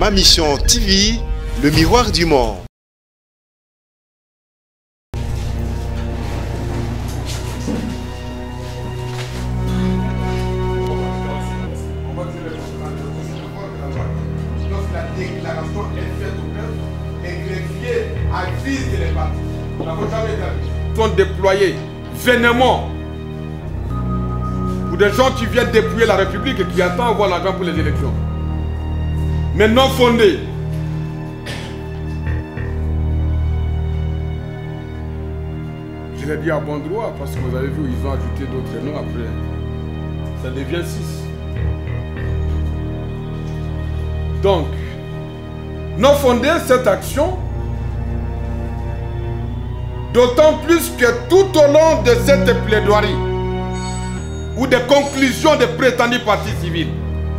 Ma Mission TV, le miroir du monde. Sont déployés vainement pour des gens qui viennent dépouiller la République et qui attendent avoir l'argent pour les élections. Mais non fondés. Je l'ai dit à bon droit parce que vous avez vu, ils ont ajouté d'autres noms après. Ça devient 6. Donc, non fondé cette action. D'autant plus que tout au long de cette plaidoirie ou des conclusions des prétendus partis civils,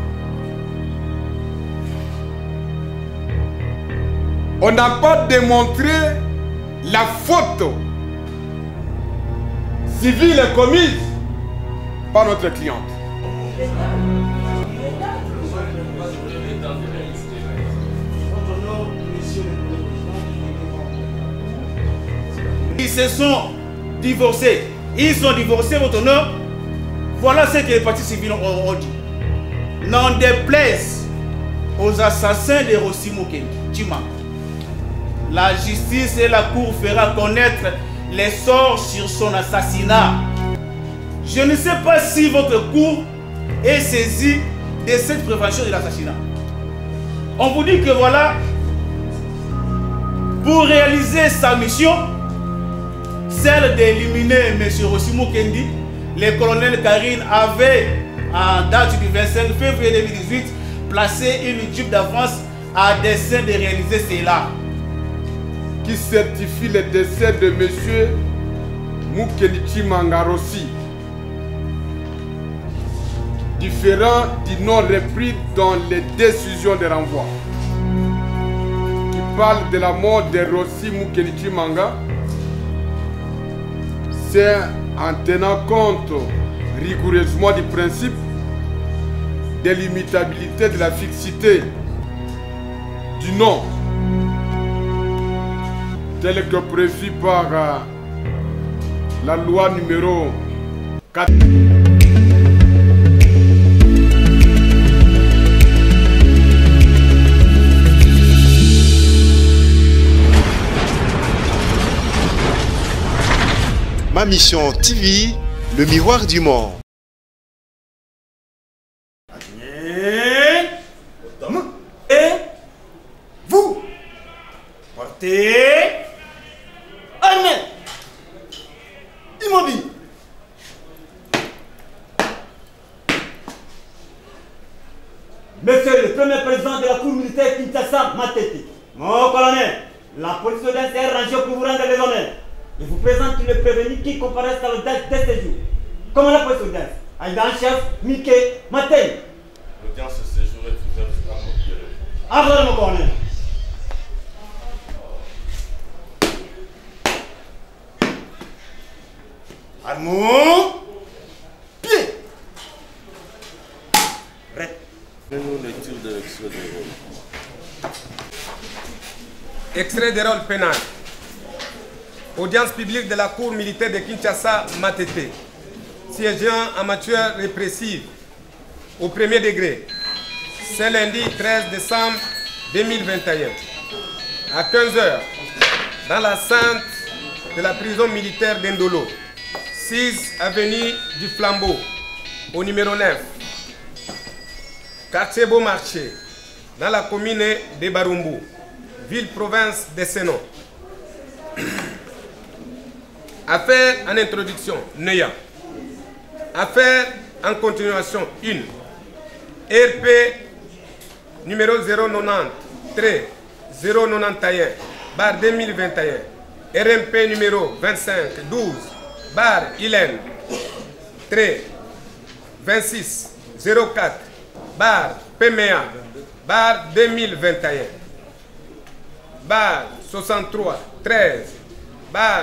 on n'a pas démontré la faute civile commise par notre cliente. Ils se sont divorcés. Ils sont divorcés, votre honneur. Voilà ce que les partis civils ont dit. N'en déplaise aux assassins de Rossi Mukendi, la justice et la cour fera connaître les sorts sur son assassinat. Je ne sais pas si votre cour est saisie de cette prévention de l'assassinat. On vous dit que voilà, pour réaliser sa mission, celle d'éliminer M. Rossi Mukendi, le colonel Karine avait, en date du 25 février 2018, placé une tube d'avance à dessein de réaliser cela. Qui certifie le décès de M. Mukendi Tshimanga Rossi, différent du nom repris dans les décisions de renvoi, qui parle de la mort de Rossi Mukendi Tshimanga. C'est en tenant compte rigoureusement du principe de l'immutabilité de la fixité du nom tel que prévu par la loi numéro 4. Ma Mission TV, le miroir du monde. Et vous portez Armée immobile. Monsieur le premier président de la cour militaire Kinshasa Matete, mon colonel, la police est rangée pour vous rendre les honneurs. Je vous présente le prévenu qui comparaît à l'audience de ce jour. Comment la police d'audience? Adjudant-chef Mickey Maten. L'audience de ce jour est ouverte à mon bureau. Avant mon colonel. Armons. Pied. Prêt. Fais-nous lecture de l'extrait de rôle. Extrait de rôle pénal. Audience publique de la Cour militaire de Kinshasa, Matete. Siégeant en matière répressive au premier degré. C'est lundi 13 décembre 2021. À 15 h, dans la sainte de la prison militaire d'Indolo, 6 avenue du Flambeau, au numéro 9. Quartier Beaumarchais, dans la commune de Barumbu, ville-province de Sénon. Affaire en introduction, Neya. Affaire en continuation, 1. RP numéro 090 091 bar 2021. RMP numéro 25 12 bar Hélène 26 04 bar PMA bar 2021. Bar 63 13 bar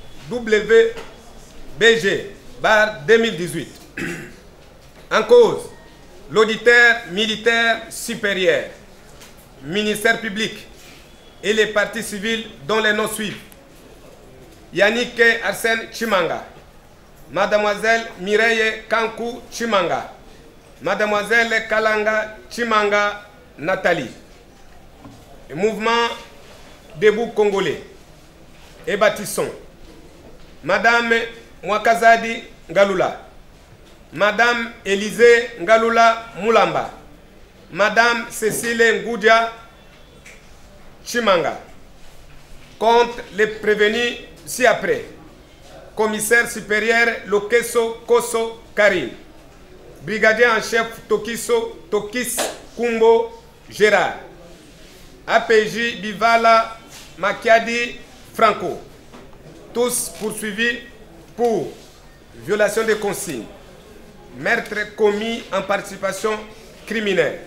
WBG, bar 2018. En cause, l'auditeur militaire supérieur, ministère public et les partis civils dont les noms suivent. Yannick Arsène Chimanga, Mademoiselle Mireille Kankou Chimanga, Mademoiselle Kalanga Chimanga Nathalie, le mouvement Debout Congolais et Bâtissons, Madame Mwakazadi Ngalula, Madame Élisée Ngalula Moulamba, Madame Cécile Ngoudia Chimanga. Contre les prévenus ci-après. Commissaire supérieur Lokeso Koso Karim. Brigadier en chef Tokis Kumbo Gérard. APJ Bivala Makiadi Franco. Tous poursuivis pour violation des consignes. Meurtre commis en participation criminelle.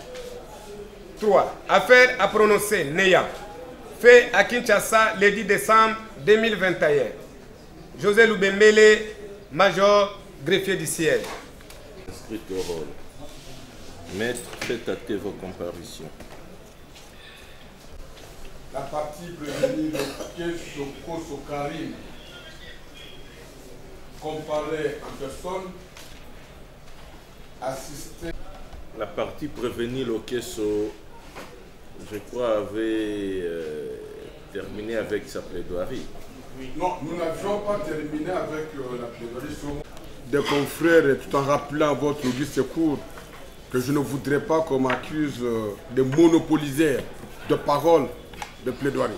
3. Affaire à prononcer, Neya. Fait à Kinshasa le 10 décembre 2021. José Loubembele, major, greffier du siège. Inscrit au rôle. Maître, faites hâter vos comparutions. La partie prévenue de Koso Karim comparaît en personne, assisté. La partie prévenue, le Kesso, je crois, avait terminé avec sa plaidoirie. Non, nous n'avions pas terminé avec la plaidoirie sur des confrères, tout en rappelant à votre auguste secours que je ne voudrais pas qu'on m'accuse de monopoliser de paroles de plaidoirie.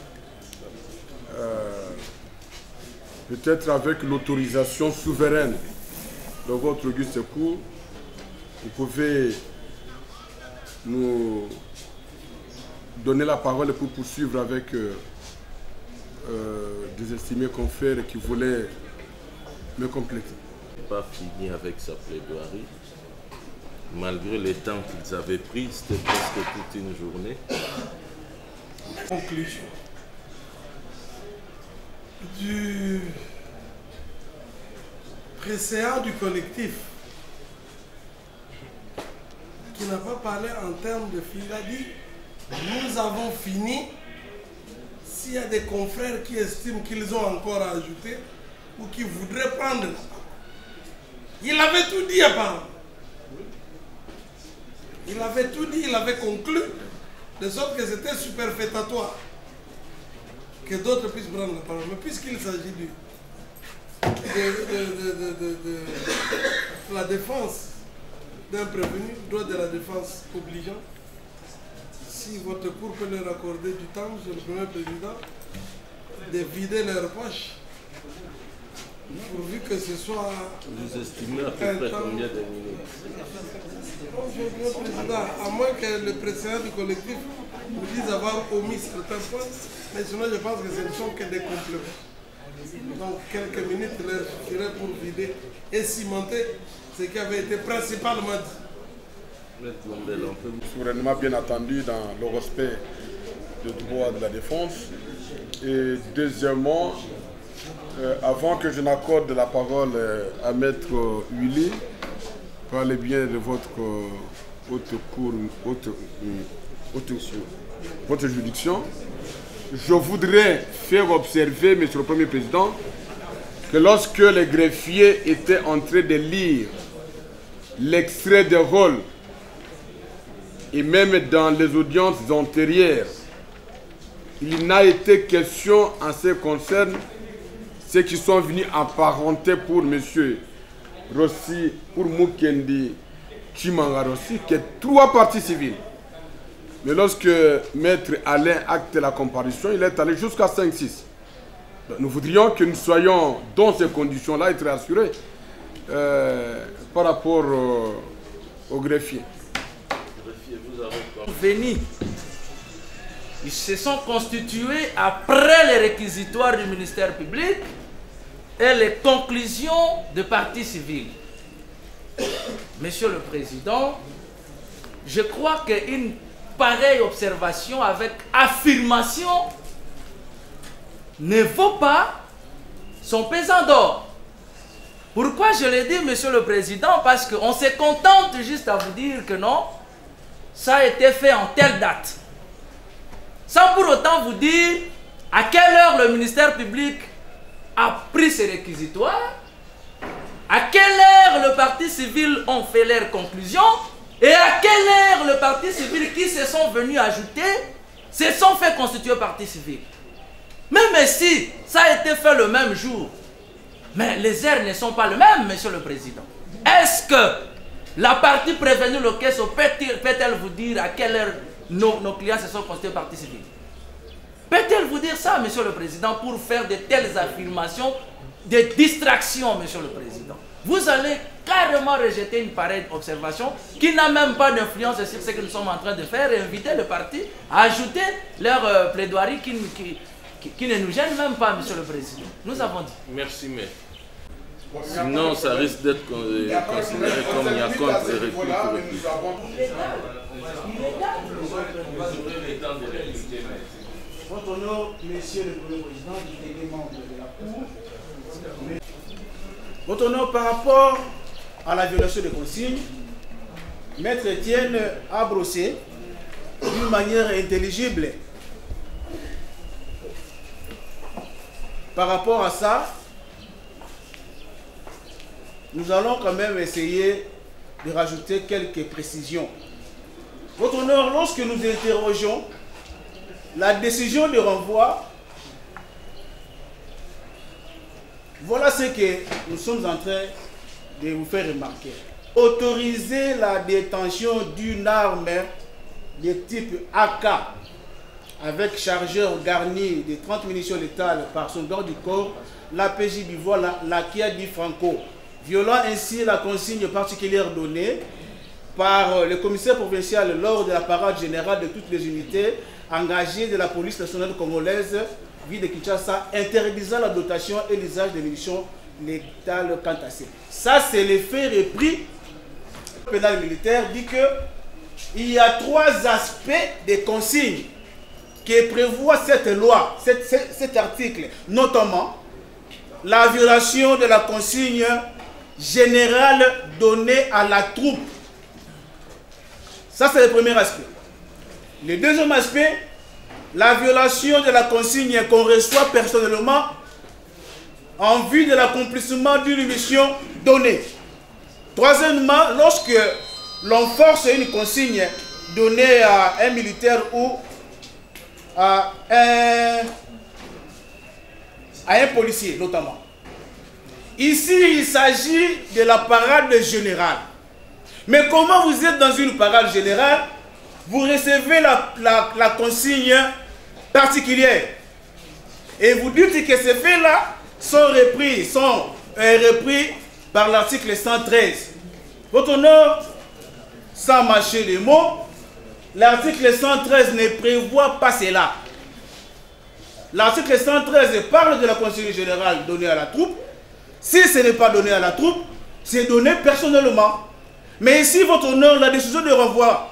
Peut-être avec l'autorisation souveraine de votre auguste secours, vous pouvez nous donner la parole pour poursuivre avec des estimés confrères qui voulaient me compléter. Pas fini avec sa plaidoirie. Malgré les temps qu'ils avaient pris, c'était presque toute une journée. Conclusion du précédent du collectif qui n'a pas parlé en termes de fil, a dit nous avons fini. S'il y a des confrères qui estiment qu'ils ont encore à ajouter ou qui voudraient prendre la parole. Il avait tout dit apparemment. Il avait tout dit, il avait conclu, de sorte que c'était superfétatoire que d'autres puissent prendre la parole. Mais puisqu'il s'agit de la défense d'un prévenu, droit de la défense obligeant, si votre cour peut leur accorder du temps, Monsieur le Premier Président, de vider leurs poches, pourvu que ce soit... Vous estimez à peu près combien de minutes? Monsieur le Président, à moins que le président du collectif nous dise avoir omis certains points, mais sinon je pense que ce ne sont que des compléments. Donc quelques minutes leur suffiraient pour vider et cimenter ce qui avait été principalement dit. Souverainement bien entendu dans le respect du droit de la défense. Et deuxièmement, avant que je n'accorde la parole à Maître Willy, parlez bien de votre votre juridiction. Je voudrais faire observer, Monsieur le Premier Président, que lorsque les greffiers étaient en train de lire l'extrait de rôle, et même dans les audiences antérieures, il n'a été question en ce qui concerne ceux qui sont venus apparenter pour M. Rossi, pour Mukendi Chimanga Rossi, que 3 parties civiles. Mais lorsque Maître Alain acte la comparution, il est allé jusqu'à 5-6. Nous voudrions que nous soyons dans ces conditions-là être rassurés par rapport au greffier. Venus. Ils se sont constitués après les réquisitoires du ministère public et les conclusions de partie civile. Monsieur le Président, je crois qu'une pareille observation avec affirmation ne vaut pas son pesant d'or. Pourquoi je l'ai dit, Monsieur le Président? Parce qu'on se contente juste à vous dire que non, ça a été fait en telle date. Sans pour autant vous dire à quelle heure le ministère public a pris ses réquisitoires, à quelle heure le parti civil ont fait leurs conclusions et à quelle heure le parti civil qui se sont venus ajouter se sont fait constituer parti civil. Même si ça a été fait le même jour, mais les heures ne sont pas les mêmes, Monsieur le Président. Est-ce que la partie prévenue le caisse peut-elle vous dire à quelle heure nos clients se sont constitués partie civile? Peut-elle vous dire ça, Monsieur le Président, pour faire de telles affirmations, des distractions, Monsieur le Président? Vous allez carrément rejeter une pareille observation qui n'a même pas d'influence sur ce que nous sommes en train de faire et inviter le parti à ajouter leur plaidoirie qui ne nous gêne même pas, Monsieur le Président. Nous avons dit. Merci, mais sinon, ça risque d'être considéré comme il y a contre et recul. Votre honneur, Monsieur le Premier Président, distingués membres de la Cour. Votre honneur, par rapport à la violation des consignes, Maître Etienne a brossé d'une manière intelligible. Par rapport à ça, nous allons quand même essayer de rajouter quelques précisions. Votre honneur, lorsque nous interrogeons la décision de renvoi, voilà ce que nous sommes en train de vous faire remarquer. Autoriser la détention d'une arme de type AK avec chargeur garni de 30 munitions létales par son garde du corps, l'APJ Bivois, qui a dit Franco, violant ainsi la consigne particulière donnée par le commissaire provincial lors de la parade générale de toutes les unités engagées de la police nationale congolaise, ville de Kinshasa, interdisant la dotation et l'usage des munitions létales quant à ces. Ça, c'est les faits repris. Le pénal militaire dit qu'il y a 3 aspects des consignes qui prévoit cette loi, cet article, notamment la violation de la consigne générale donnée à la troupe. Ça, c'est le premier aspect. Le deuxième aspect, la violation de la consigne qu'on reçoit personnellement en vue de l'accomplissement d'une mission donnée. Troisièmement, lorsque l'on force une consigne donnée à un militaire ou à un policier notamment. Ici, il s'agit de la parade générale. Mais comment vous êtes dans une parade générale, vous recevez la consigne particulière et vous dites que ces faits-là sont repris par l'article 113. Votre honneur, sans mâcher les mots, l'article 113 ne prévoit pas cela. L'article 113 parle de la consigne générale donnée à la troupe. Si ce n'est pas donné à la troupe, c'est donné personnellement. Mais ici, votre honneur, la décision de renvoi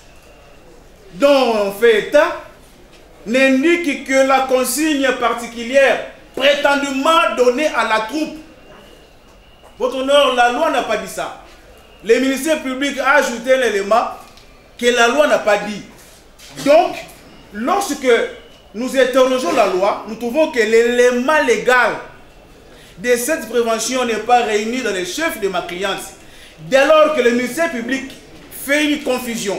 dont on fait état n'indique que la consigne particulière prétendument donnée à la troupe. Votre honneur, la loi n'a pas dit ça. Le ministère public a ajouté l'élément que la loi n'a pas dit. Donc, lorsque nous interrogeons la loi, nous trouvons que l'élément légal de cette prévention n'est pas réuni dans les chefs de ma cliente. Dès lors que le ministère public fait une confusion,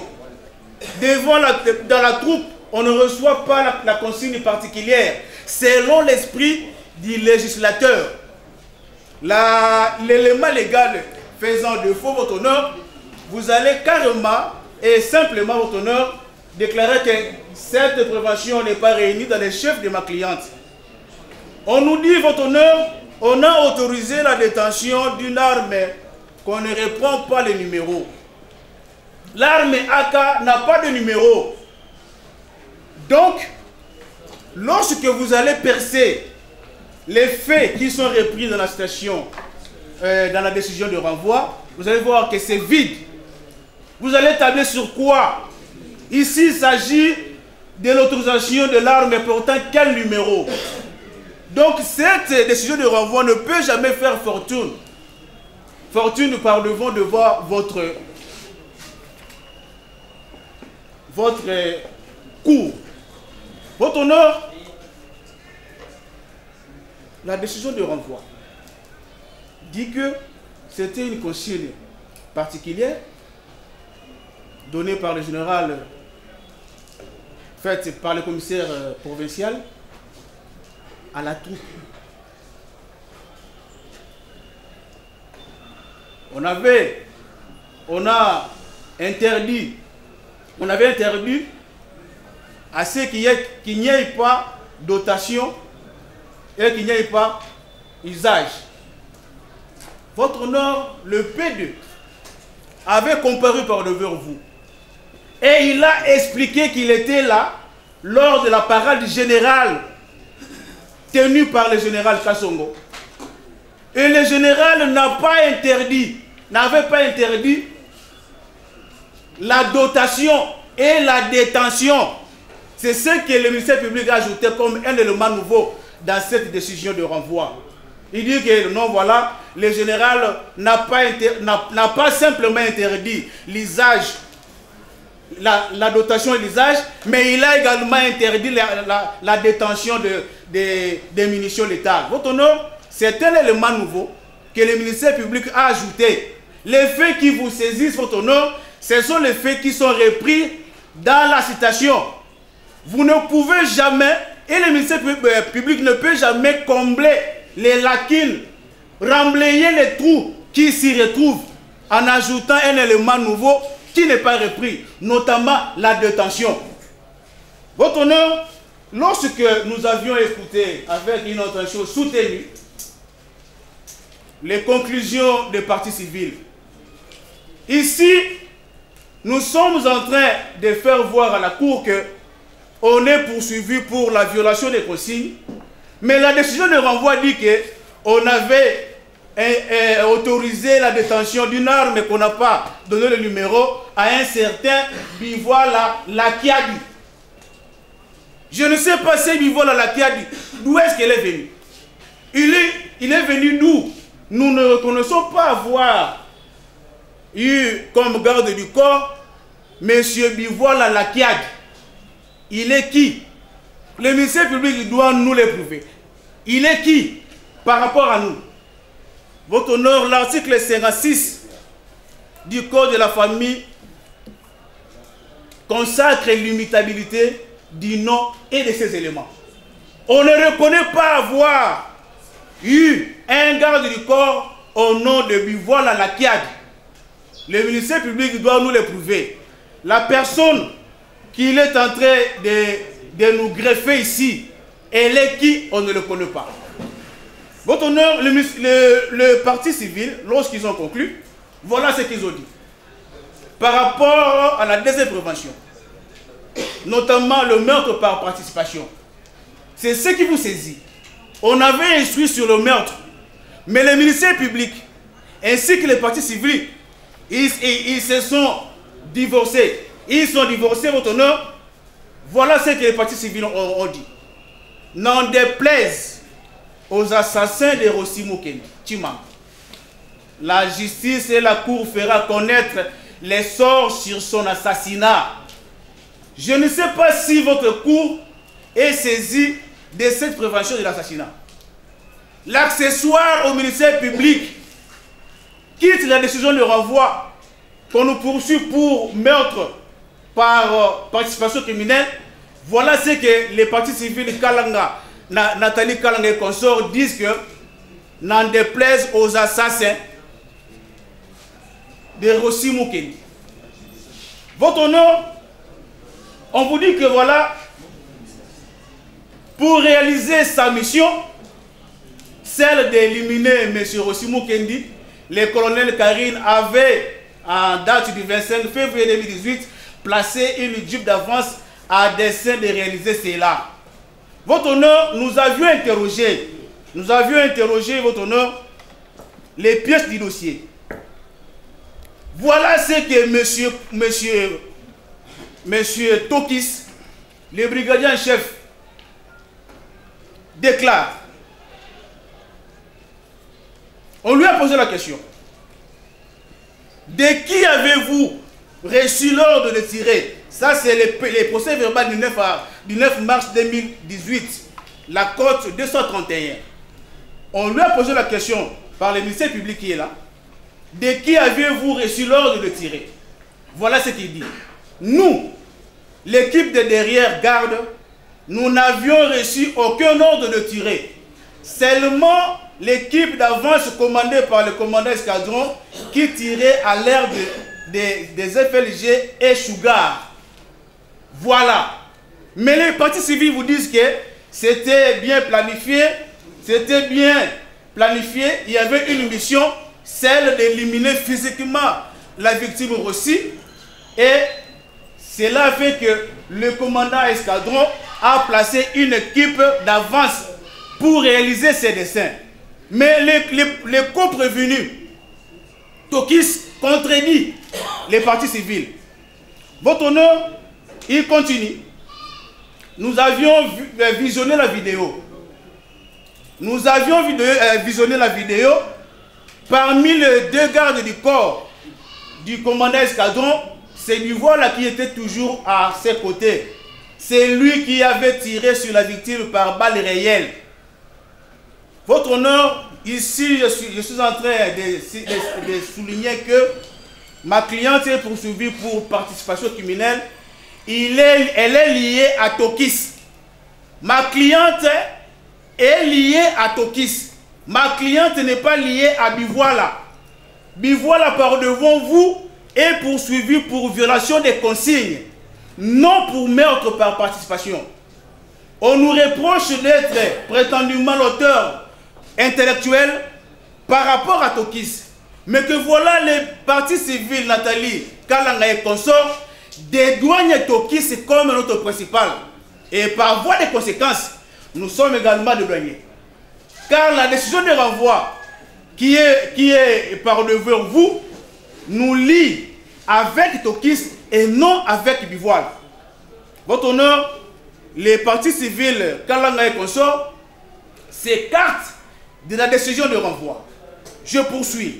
dans la troupe, on ne reçoit pas la consigne particulière selon l'esprit du législateur. L'élément légal faisant défaut, votre honneur, vous allez carrément et simplement, votre honneur, déclarer que cette prévention n'est pas réunie dans les chefs de ma cliente. On nous dit, votre honneur, on a autorisé la détention d'une arme qu'on ne reprend pas les numéros. L'arme AK n'a pas de numéro. Donc, lorsque vous allez percer les faits qui sont repris dans la station, dans la décision de renvoi, vous allez voir que c'est vide. Vous allez tabler sur quoi? Ici, il s'agit de l'autorisation de l'arme portant quel numéro? Donc, cette décision de renvoi ne peut jamais faire fortune. Fortune par devant de voir votre votre cours. Votre honneur, la décision de renvoi dit que c'était une consigne particulière donnée par le général, faite par le commissaire provincial à la troupe. On avait interdit à ce qu'il n'y ait pas dotation et qu'il n'y ait pas usage. Votre honneur, le P2 avait comparu par devant vous et il a expliqué qu'il était là lors de la parade générale tenue par le général Kassongo. Et le général n'avait pas interdit la dotation et la détention. C'est ce que le ministère public a ajouté comme un élément nouveau dans cette décision de renvoi. Il dit que non, voilà, le général n'a pas simplement interdit l'usage, la dotation et l'usage, mais il a également interdit la détention des munitions létales. Votre honneur, c'est un élément nouveau que le ministère public a ajouté. Les faits qui vous saisissent, votre honneur, ce sont les faits qui sont repris dans la citation. Vous ne pouvez jamais, et le ministère public ne peut jamais combler les lacunes, remblayer les trous qui s'y retrouvent en ajoutant un élément nouveau qui n'est pas repris, notamment la détention. Votre honneur, lorsque nous avions écouté avec une attention soutenue les conclusions des partis civils, ici, nous sommes en train de faire voir à la Cour que on est poursuivi pour la violation des consignes, mais la décision de renvoi dit qu'on avait autorisé la détention d'une arme qu'on n'a pas donné le numéro à un certain Bivoila Lakiadi. Je ne sais pas si Bivoila Lakiadi, d'où est-ce qu'elle est venue. Il est venu d'où? Nous ne reconnaissons pas avoir eu comme garde du corps M. Bivoila Lakiadi. Il est qui? Le ministère public doit nous l'éprouver. Il est qui par rapport à nous? Votre honneur, l'article 56 du Code de la famille consacre l'immutabilité du nom et de ses éléments. On ne reconnaît pas avoir eu un garde du corps au nom de Bivoila Lakiadi. Le ministère public doit nous l'éprouver. La personne qu'il est en train de nous greffer ici, elle est qui? On ne le connaît pas. Votre honneur, le parti civil, lorsqu'ils ont conclu, voilà ce qu'ils ont dit. Par rapport à la deuxième prévention, notamment le meurtre par participation, c'est ce qui vous saisit. On avait instruit sur le meurtre, mais le ministère public, ainsi que les partis civils, ils se sont divorcés. Ils sont divorcés, votre honneur. Voilà ce que les partis civils ont dit. N'en déplaise aux assassins de Rossi Mukendi Tshimanga, la justice et la cour fera connaître les sorts sur son assassinat. Je ne sais pas si votre cour est saisie de cette prévention de l'assassinat. L'accessoire au ministère public quitte la décision de renvoi qu'on nous poursuit pour meurtre par participation criminelle. Voilà ce que les partis civils Kalanga, Nathalie Kalanga et consorts disent, que n'en déplaise aux assassins de Rossi Mukendi. Votre honneur, on vous dit que voilà, pour réaliser sa mission, celle d'éliminer M. Rossi Mukendi, le colonel Karine avait, en date du 25 février 2018, placé une jupe d'avance à dessein de réaliser cela. Votre honneur, nous avions interrogé, votre honneur, les pièces du dossier. Voilà ce que monsieur Tokis, le brigadier en chef, déclare. On lui a posé la question. De qui avez-vous reçu l'ordre de tirer Ça, c'est les procès verbaux du 9 mars 2018, la cote 231. On lui a posé la question par le ministère public qui est là. De qui aviez-vous reçu l'ordre de tirer? Voilà ce qu'il dit. Nous, l'équipe de derrière garde, nous n'avions reçu aucun ordre de tirer. Seulement l'équipe d'avance commandée par le commandant escadron qui tirait à l'air des FLG et Sugar. Voilà. Mais les partis civils vous disent que c'était bien planifié. C'était bien planifié. Il y avait une mission, celle d'éliminer physiquement la victime aussi. Et cela fait que le commandant escadron a placé une équipe d'avance pour réaliser ces dessins. Mais les co-prévenus, Tokis contredit les partis civils. Votre honneur, il continue. Nous avions visionné la vidéo. Nous avions visionné la vidéo. Parmi les deux gardes du corps du commandant escadron, c'est Duvois qui était toujours à ses côtés. C'est lui qui avait tiré sur la victime par balle réelle. Votre honneur, ici, je suis en train de souligner que ma cliente est poursuivie pour participation criminelle. Elle est liée à Tokis. Ma cliente est liée à Tokis. Ma cliente n'est pas liée à Bivoila. Bivoila, par devant vous, est poursuivie pour violation des consignes, non pour meurtre par participation. On nous reproche d'être prétendument l'auteur intellectuel par rapport à Tokis. Mais que voilà les partis civils, Nathalie, Kalanga et consorts, dédouanent Tokis comme notre principal. Et par voie de conséquences, nous sommes également dédouanés. Car la décision de renvoi qui est par devant vous, nous lie avec Tokis et non avec Bivoile. Votre honneur, les partis civils, Kalanga et consorts, s'écartent de la décision de renvoi. Je poursuis.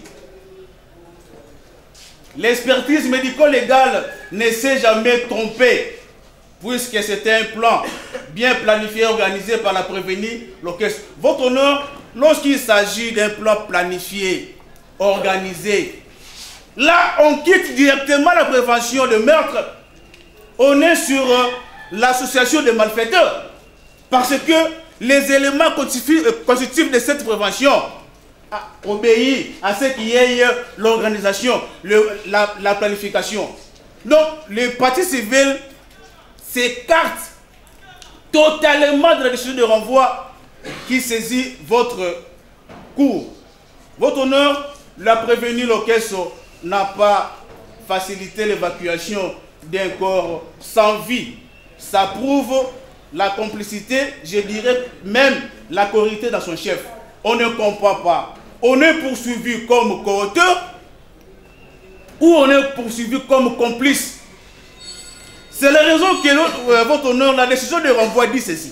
L'expertise médico-légale ne s'est jamais trompée, puisque c'était un plan bien planifié, organisé par la prévenue l'orchestre. Votre honneur, lorsqu'il s'agit d'un plan planifié, organisé, là, on quitte directement la prévention de meurtre. On est sur l'association des malfaiteurs. Parce que les éléments constitutifs de cette prévention obéissent à ce qui est l'organisation, la planification. Donc, les partis civils s'écartent totalement de la décision de renvoi qui saisit votre cours. Votre honneur, la prévenue l'orchestre n'a pas facilité l'évacuation d'un corps sans vie. Ça prouve la complicité, je dirais même la correctité dans son chef. On ne comprend pas. On est poursuivi comme coauteur ou on est poursuivi comme complice. C'est la raison que votre honneur, la décision de renvoi dit ceci.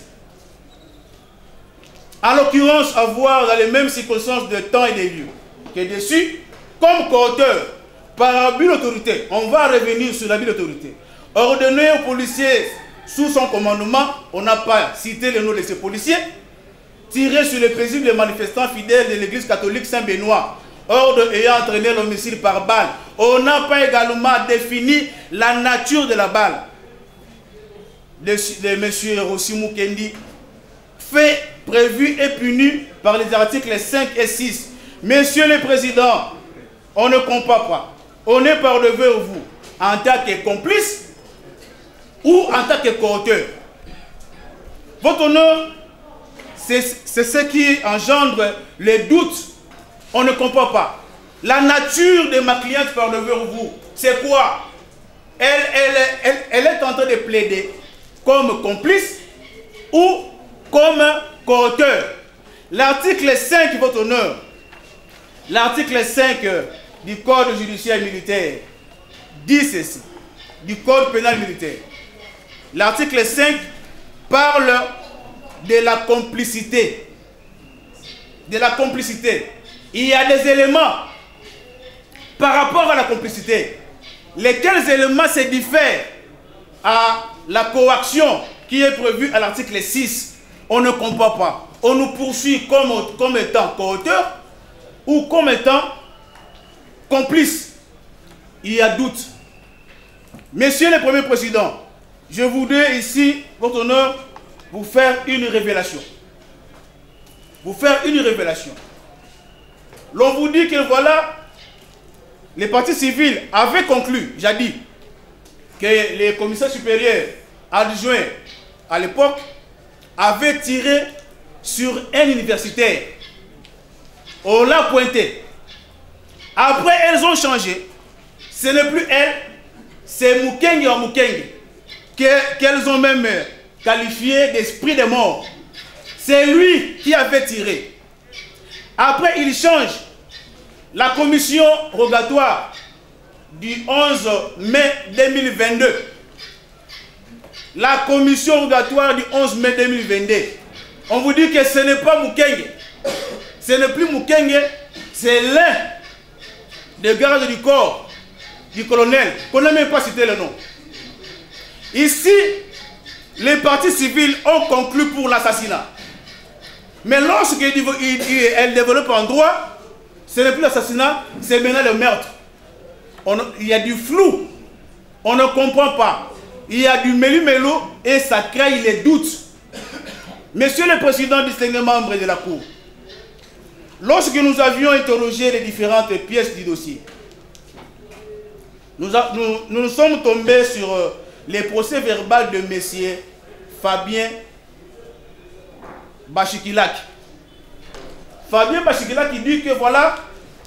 En l'occurrence, avoir dans les mêmes circonstances de temps et de lieu que dessus, comme coauteur, par abus d'autorité, on va revenir sur l'abus d'autorité. Ordonner aux policiers sous son commandement, on n'a pas cité le nom de ces policiers, tirer sur les paisibles manifestants fidèles de l'église catholique Saint-Benoît, ordre ayant entraîné l'homicide par balle. On n'a pas également défini la nature de la balle. De M. Rosimou Kendi, fait prévu et puni par les articles 5 et 6. Monsieur le Président, on ne comprend pas. On est par devant vous en tant que complice ou en tant que coauteur. Votre honneur, c'est ce qui engendre les doutes. On ne comprend pas. La nature de ma cliente par devant vous, c'est quoi? Elle est en train de plaider comme complice ou comme coauteur. L'article 5, votre honneur, l'article 5 du Code judiciaire militaire dit ceci, du Code pénal militaire. L'article 5 parle de la complicité. De la complicité. Il y a des éléments par rapport à la complicité. Lesquels éléments se diffèrent à la coaction qui est prévue à l'article 6, on ne comprend pas. On nous poursuit comme étant co-auteur ou comme étant complice. Il y a doute. Monsieur le Premier Président, je voudrais ici, votre honneur, vous faire une révélation. Vous faire une révélation. L'on vous dit que voilà, les partis civils avaient conclu, jadis, que les commissaires supérieurs adjoints à l'époque avaient tiré sur un universitaire. On l'a pointé. Après, elles ont changé. Ce n'est plus elles, c'est Mukenge en Mukenge, qu'elles ont même qualifié d'esprit de mort. C'est lui qui avait tiré. Après, il change. La commission rogatoire du 11 mai 2022. La commission rogatoire du 11 mai 2022. On vous dit que ce n'est pas Mukenge. Ce n'est plus Mukenge, c'est l'un des gardes du corps du colonel, qu'on n'a même pas cité le nom. Ici, les partis civils ont conclu pour l'assassinat. Mais lorsqu'elles développent en droit, ce n'est plus l'assassinat, c'est maintenant le meurtre. Il y a du flou, on ne comprend pas. Il y a du mélu-mélo et ça crée les doutes. Monsieur le Président, distingué membre de la Cour, lorsque nous avions interrogé les différentes pièces du dossier, nous sommes tombés sur les procès verbaux de M. Fabien Bachikilak. Fabien Bachikilak qui dit que voilà,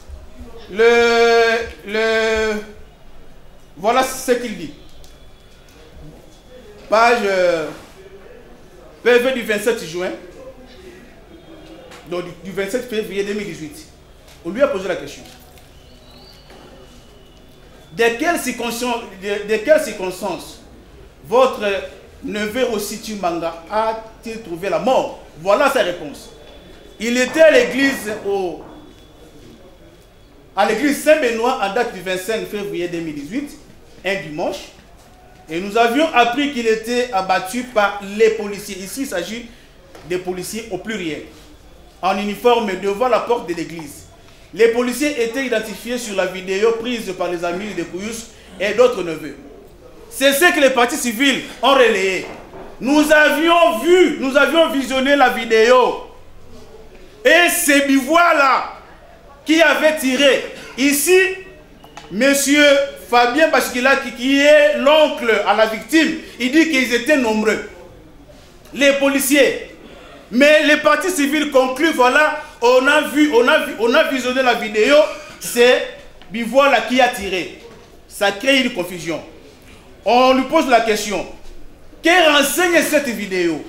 voilà ce qu'il dit. Page PV du 27 juin, donc du 27 février 2018. On lui a posé la question. De quelles circonstances votre neveu Rositu Manga a-t-il trouvé la mort? Voilà sa réponse. Il était à l'église Saint-Benoît en date du 25 février 2018, un dimanche, et nous avions appris qu'il était abattu par les policiers. Ici, il s'agit des policiers au pluriel, en uniforme devant la porte de l'église. Les policiers étaient identifiés sur la vidéo prise par les amis de Kouyous et d'autres neveux. C'est ce que les partis civils ont relayé. Nous avions visionné la vidéo. Et c'est Bivois-là qui avait tiré. Ici, monsieur Fabien Bachikilak, qui est l'oncle à la victime, il dit qu'ils étaient nombreux. Les policiers. Mais les partis civils concluent, voilà, on a visionné la vidéo, c'est Bivois-là qui a tiré. Ça crée une confusion. On lui pose la question. Que renseigne cette vidéo?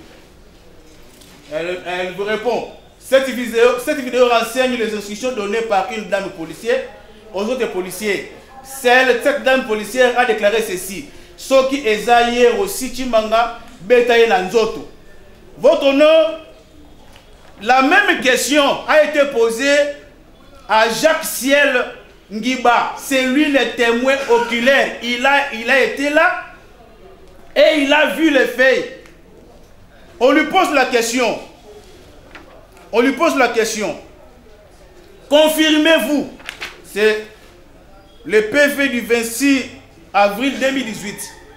Elle vous répond. Cette vidéo renseigne les instructions données par une dame policière aux autres policiers. Cette dame policière a déclaré ceci. Soki Ezaye Rositu Manga Betaye Nanzoto. Votre honneur, la même question a été posée à Jacques Ciel Ngiba. C'est lui le témoin oculaire. Il a été là et il a vu les faits. On lui pose la question. Confirmez-vous. C'est le PV du 26 avril 2018.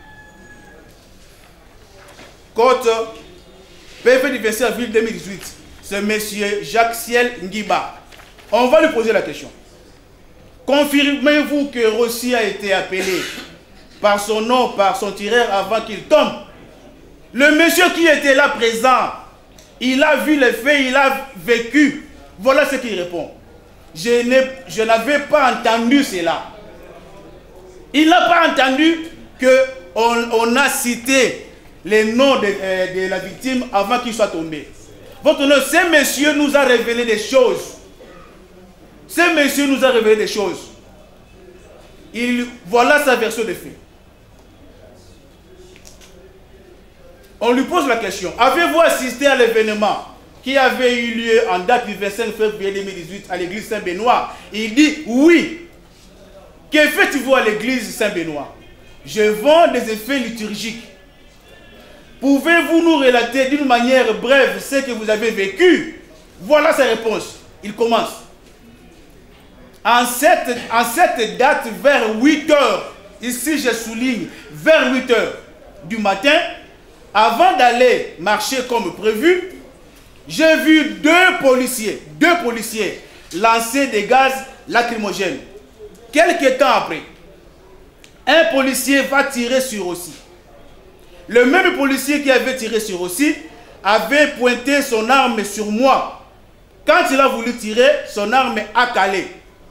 Côte PV du 26 avril 2018. C'est M. Jacques Ciel Ngiba. On va lui poser la question. Confirmez-vous que Rossi a été appelé par son nom, par son tireur avant qu'il tombe? Le monsieur qui était là présent, il a vu les faits, il a vécu. Voilà ce qu'il répond. Je n'avais pas entendu cela. Il n'a pas entendu qu'on a cité les noms de la victime avant qu'il soit tombé. Votre honneur, ce monsieur nous a révélé des choses. Voilà sa version des faits. On lui pose la question. Avez-vous assisté à l'événement qui avait eu lieu en date du 25 février 2018 à l'église Saint-Benoît? Il dit oui. Que faites-vous à l'église Saint-Benoît? je vends des effets liturgiques. Pouvez-vous nous relater d'une manière brève ce que vous avez vécu? Voilà sa réponse. Il commence. En cette date, vers 8 heures, ici je souligne, vers 8 heures du matin, avant d'aller marcher comme prévu, j'ai vu deux policiers lancer des gaz lacrymogènes. Quelques temps après, un policier va tirer sur Ossi. Le même policier qui avait tiré sur Ossi avait pointé son arme sur moi. Quand il a voulu tirer, son arme a calé.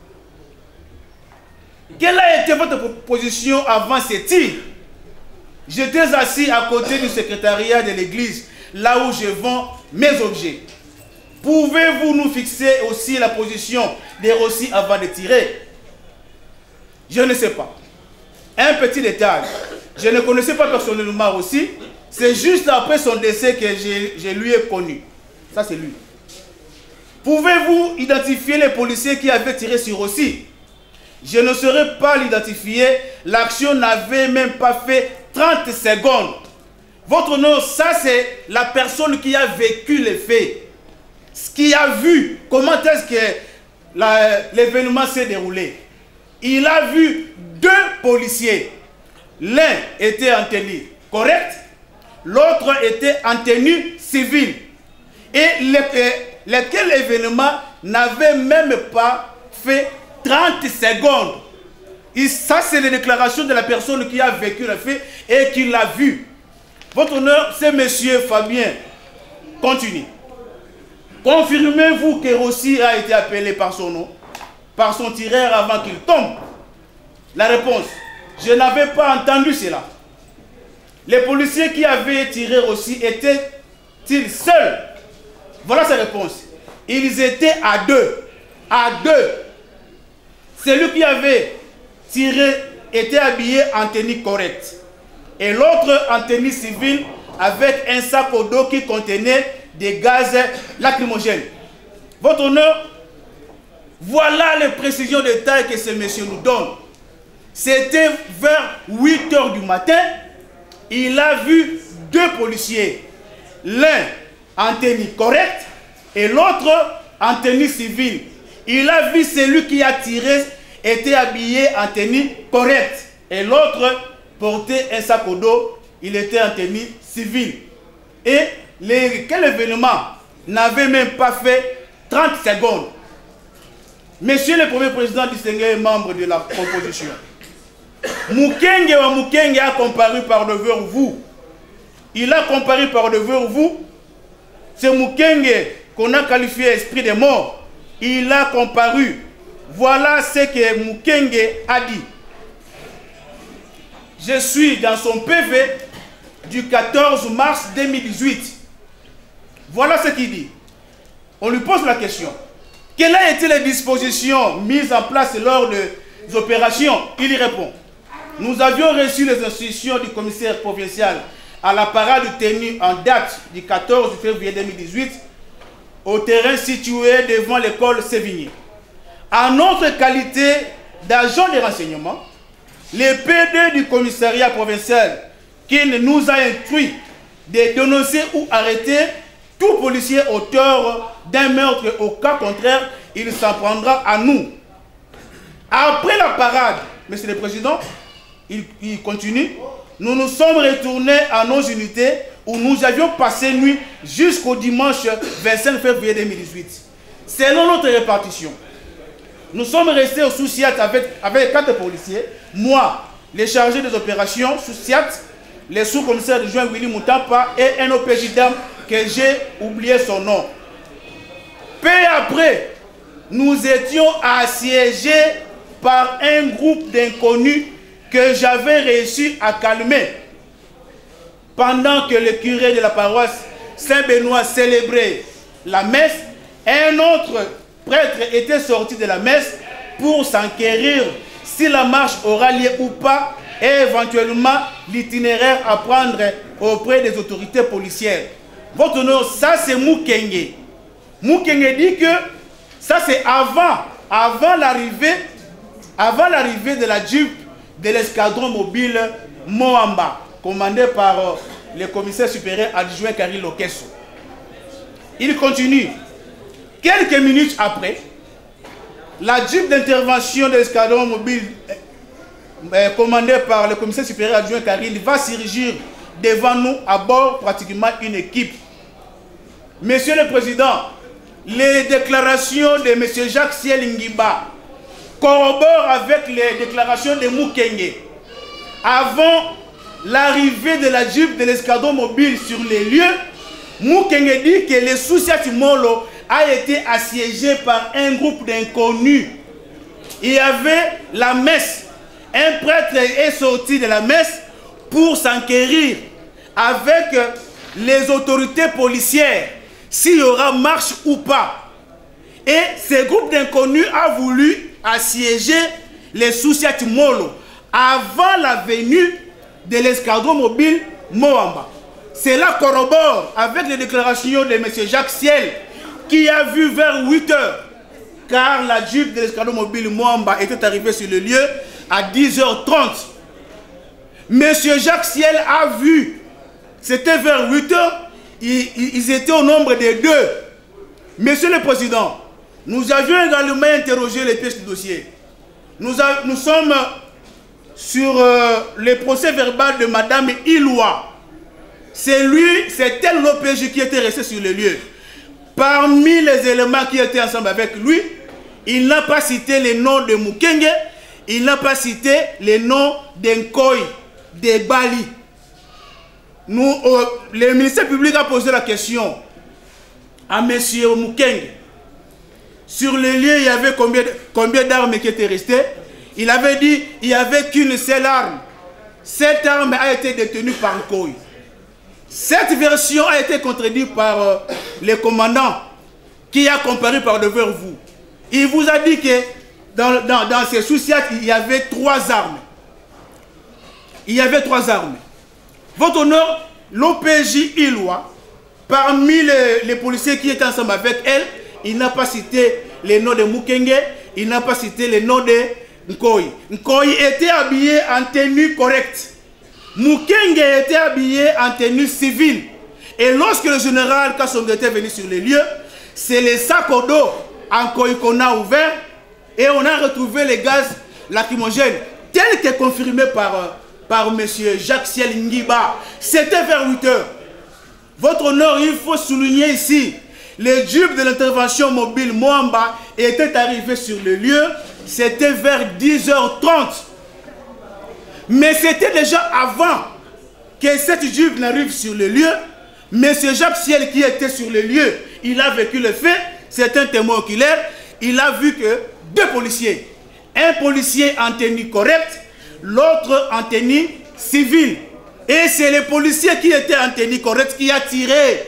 Quelle a été votre position avant ces tirs? J'étais assis à côté du secrétariat de l'église, là où je vends mes objets. Pouvez-vous nous fixer aussi la position des Rossi avant de tirer? Je ne sais pas. Un petit détail. Je ne connaissais pas personnellement Rossi. C'est juste après son décès que je lui ai connu. Ça, c'est lui. Pouvez-vous identifier les policiers qui avaient tiré sur Rossi? Je ne saurais pas l'identifier. L'action n'avait même pas fait 30 secondes. Votre nom, ça c'est la personne qui a vécu les faits. Ce qui a vu comment est-ce que l'événement s'est déroulé. Il a vu deux policiers. L'un était en tenue correcte, l'autre était en tenue civile. Et lequel événement n'avait même pas fait 30 secondes. Et ça, c'est les déclarations de la personne qui a vécu le fait et qui l'a vu. Votre honneur, c'est monsieur Fabien. Continue. Confirmez-vous que Rossi a été appelé par son nom, par son tireur avant qu'il tombe? La réponse, je n'avais pas entendu cela. Les policiers qui avaient tiré Rossi étaient-ils seuls? Voilà sa réponse. Ils étaient à deux. À deux. Celui qui avait tiré était habillé en tenue correcte. Et l'autre en tenue civile avec un sac au dos qui contenait des gaz lacrymogènes. Votre honneur, voilà les précisions de détails que ce monsieur nous donne. C'était vers 8 heures du matin. Il a vu deux policiers. L'un en tenue correcte et l'autre en tenue civile. Il a vu celui qui a tiré était habillé en tenue correcte et l'autre portait un sac au dos, il était en tenue civile. Et quel événement n'avait même pas fait 30 secondes. Monsieur le Premier Président distingué membre de la composition, Mukenge wa Mukenge a comparu par devant vous. Il a comparu par devant vous. C'est Mukenge qu'on a qualifié esprit de mort. Il a comparu. Voilà ce que Mukenge a dit. Je suis dans son PV du 14 mars 2018. Voilà ce qu'il dit. On lui pose la question. Quelles ont été les dispositions mises en place lors des opérations? Il y répond. Nous avions reçu les instructions du commissaire provincial à la parade tenue en date du 14 février 2018 au terrain situé devant l'école Sévigné. En notre qualité d'agent de renseignement, le PD du commissariat provincial qui nous a instruit de dénoncer ou arrêter tout policier auteur d'un meurtre. Au cas contraire, il s'en prendra à nous. Après la parade, Monsieur le Président, il continue, nous nous sommes retournés à nos unités où nous avions passé nuit jusqu'au dimanche 25 février 2018. Selon notre répartition, nous sommes restés au sous-SIAT avec 4 policiers, moi, les chargés des opérations sous-SIAT, les sous-commissaires de juin Willy Moutapa et un OPJ d'âme que j'ai oublié son nom. Peu après, nous étions assiégés par un groupe d'inconnus que j'avais réussi à calmer. Pendant que le curé de la paroisse Saint-Benoît célébrait la messe, un autre prêtre était sorti de la messe pour s'enquérir si la marche aura lieu ou pas et éventuellement l'itinéraire à prendre auprès des autorités policières. Votre honneur, ça c'est Mukenge. Mukenge dit que ça c'est avant l'arrivée de la Jeep de l'escadron mobile Moamba, commandé par le commissaire supérieur adjoint Caril Lokesso. Il continue. Quelques minutes après, la jeep d'intervention de l'escadron mobile commandé par le commissaire supérieur adjoint Caril va s'érigir devant nous à bord pratiquement une équipe. Monsieur le Président, les déclarations de M. Jacques Siel Ngiba corroborent avec les déclarations de Mukenge. Avant l'arrivée de la jeep de l'escadron mobile sur les lieux, Mukenge dit que le Sousiat Molo a été assiégé par un groupe d'inconnus. Il y avait la messe. Un prêtre est sorti de la messe pour s'enquérir avec les autorités policières s'il y aura marche ou pas. Et ce groupe d'inconnus a voulu assiéger les Sousiat Molo avant la venue de l'escadron mobile Moamba. Cela corrobore avec les déclarations de M. Jacques Siel qui a vu vers 8 heures, car la jeep de l'escadron mobile Moamba était arrivée sur le lieu à 10h30. M. Jacques Siel a vu, c'était vers 8 heures, ils étaient au nombre de 2. Monsieur le Président, nous avions également interrogé les pièces du dossier. Nous sommes sur le procès verbal de Madame Iloua. C'était l'OPJ qui était resté sur le lieu. Parmi les éléments qui étaient ensemble avec lui, il n'a pas cité les noms de Mukenge, il n'a pas cité les noms d'Nkoy, de Bali. Le ministère public a posé la question à M. Mukenge. Sur le lieu, il y avait combien d'armes qui étaient restées? Il avait dit qu'il n'y avait qu'une seule arme. Cette arme a été détenue par Nkoy. Cette version a été contredite par le commandant qui a comparé par devant vous. Il vous a dit que dans ces Sousiat, il y avait 3 armes. Il y avait 3 armes. Votre honneur, l'OPJ Iloua, parmi les policiers qui étaient ensemble avec elle, il n'a pas cité les noms de Mukenge, il n'a pas cité les noms de Nkoy. Nkoy était habillé en tenue correcte. Mukenge était habillé en tenue civile. Et lorsque le général Kassonga était venu sur les lieux, c'est les sacs au dos en Nkoy qu'on a ouvert et on a retrouvé les gaz lacrymogènes, tel que confirmé par M. Jacques Siel Ngiba. C'était vers 8 heures. Votre honneur, il faut souligner ici, les jeeps de l'intervention mobile Moamba étaient arrivés sur le lieu, c'était vers 10h30. Mais c'était déjà avant que cette jeep n'arrive sur le lieu. M. Jacques Siel qui était sur le lieu, il a vécu le fait, c'est un témoin oculaire, il a vu que 2 policiers, un policier en tenue correcte, l'autre en tenue civile. Et c'est le policier qui était en tenue correcte qui a tiré.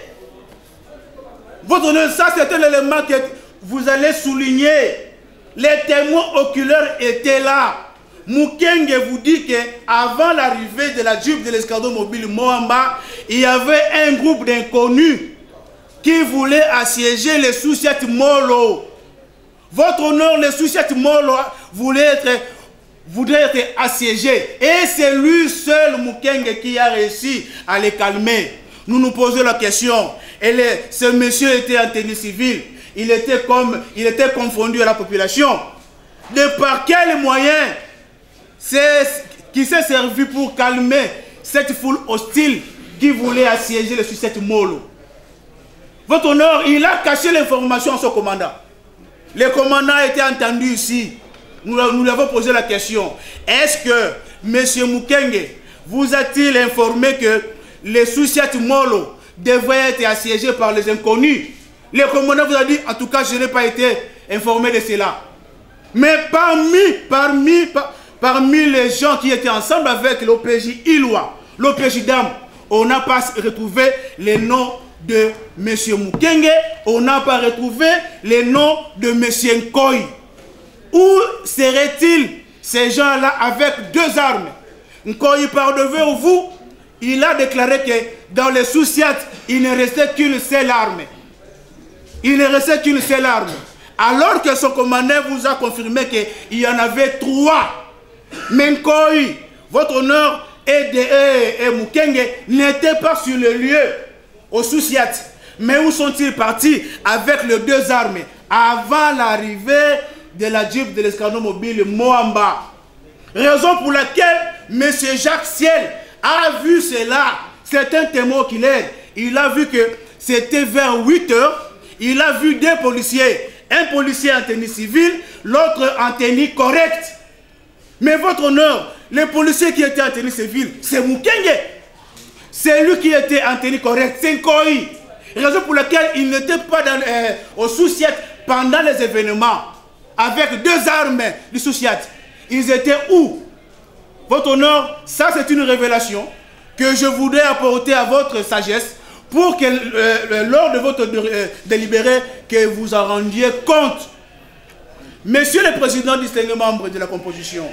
Votre honneur, ça c'était l'élément que vous allez souligner. Les témoins oculaires étaient là. Mukenge vous dit qu'avant l'arrivée de la jeep de l'escadron mobile Moamba, il y avait un groupe d'inconnus qui voulait assiéger les Sousiat Molo. Votre honneur, les Sousiat Molo voudrait être assiégé. Et c'est lui seul, Mukenge, qui a réussi à les calmer. Nous nous posons la question. Ce monsieur était en tenue civile. Il était confondu à la population. De par quels moyens qui s'est servi pour calmer cette foule hostile qui voulait assiéger le Sousiat Molo? Votre honneur, il a caché l'information à son commandant. Le commandant a été entendu ici. Nous lui avons posé la question. Est-ce que M. Mukenge vous a-t-il informé que les Sousiat Molo devraient être assiégés par les inconnus? Le commandant vous a dit, en tout cas, je n'ai pas été informé de cela. Mais parmi les gens qui étaient ensemble avec l'OPJ Iloua, l'OPJ Dam, on n'a pas retrouvé les noms de M. Mukenge, on n'a pas retrouvé les noms de M. Nkoy. Où seraient-ils ces gens-là avec 2 armes? Nkoy, par devant vous, il a déclaré que dans les Sousiat, il ne restait qu'une seule arme. Il ne restait qu'une seule arme. Alors que son commandant vous a confirmé qu'il y en avait 3. Mais Nkoy, votre honneur, et Mukenge n'étaient pas sur le lieu au Soussiat. Mais où sont-ils partis avec les deux armes avant l'arrivée de la Jeep de l'escadron mobile Moamba? Raison pour laquelle M. Jacques Ciel a vu cela. C'est un témoin oculaire. Il a vu que c'était vers 8 heures. Il a vu deux policiers. Un policier en tenue civile, l'autre en tenue correcte. Mais votre honneur, le policier qui était en tenue civile, c'est Mukenge. C'est lui qui était en tenue correcte, c'est Nkoi. Raison pour laquelle il n'était pas au Soussiat pendant les événements. Avec deux armes du Soussiat. Ils étaient où? Votre honneur, ça c'est une révélation que je voudrais apporter à votre sagesse pour que lors de votre délibéré, que vous en rendiez compte. Monsieur le Président, distingué membre de la composition,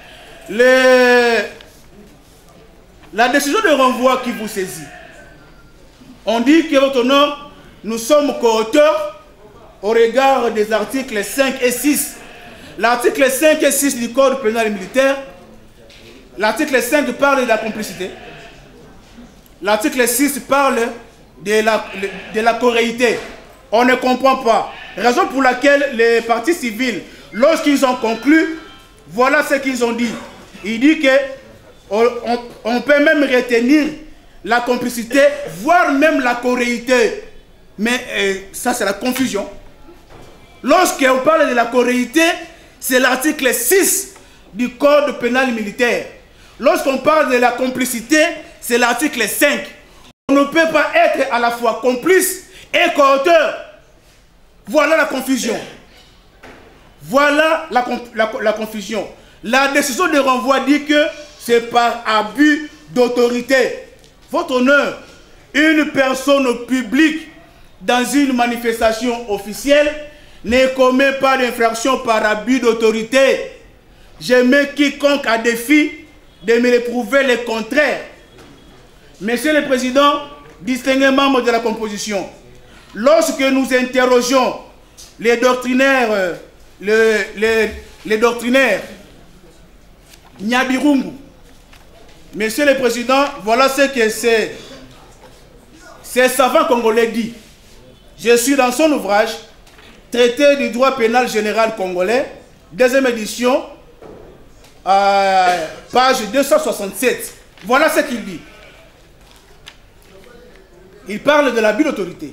la décision de renvoi qui vous saisit, on dit que votre honneur, nous sommes co-auteurs au regard des articles 5 et 6. L'article 5 et 6 du Code pénal et militaire, l'article 5 parle de la complicité, l'article 6 parle de la corréité. On ne comprend pas. Raison pour laquelle les partis civils, lorsqu'ils ont conclu, voilà ce qu'ils ont dit. Ils disent qu'on peut même retenir la complicité, voire même la corréité. Mais ça, c'est la confusion. Lorsqu'on parle de la corréité, c'est l'article 6 du Code pénal militaire. Lorsqu'on parle de la complicité, c'est l'article 5. On ne peut pas être à la fois complice et coauteur. Voilà la confusion. Voilà la confusion. La décision de renvoi dit que c'est par abus d'autorité. Votre honneur, une personne publique dans une manifestation officielle ne commet pas d'infraction par abus d'autorité. Je mets quiconque à défi de me prouver le contraire. Monsieur le Président, distingué membre de la composition, lorsque nous interrogeons les doctrinaires, les doctrinaires Nyabirungu, Monsieur le Président, voilà ce que ces savants congolais dit. Je suis dans son ouvrage Traité du droit pénal général congolais, deuxième édition, page 267. Voilà ce qu'il dit. Il parle de l'abus d'autorité.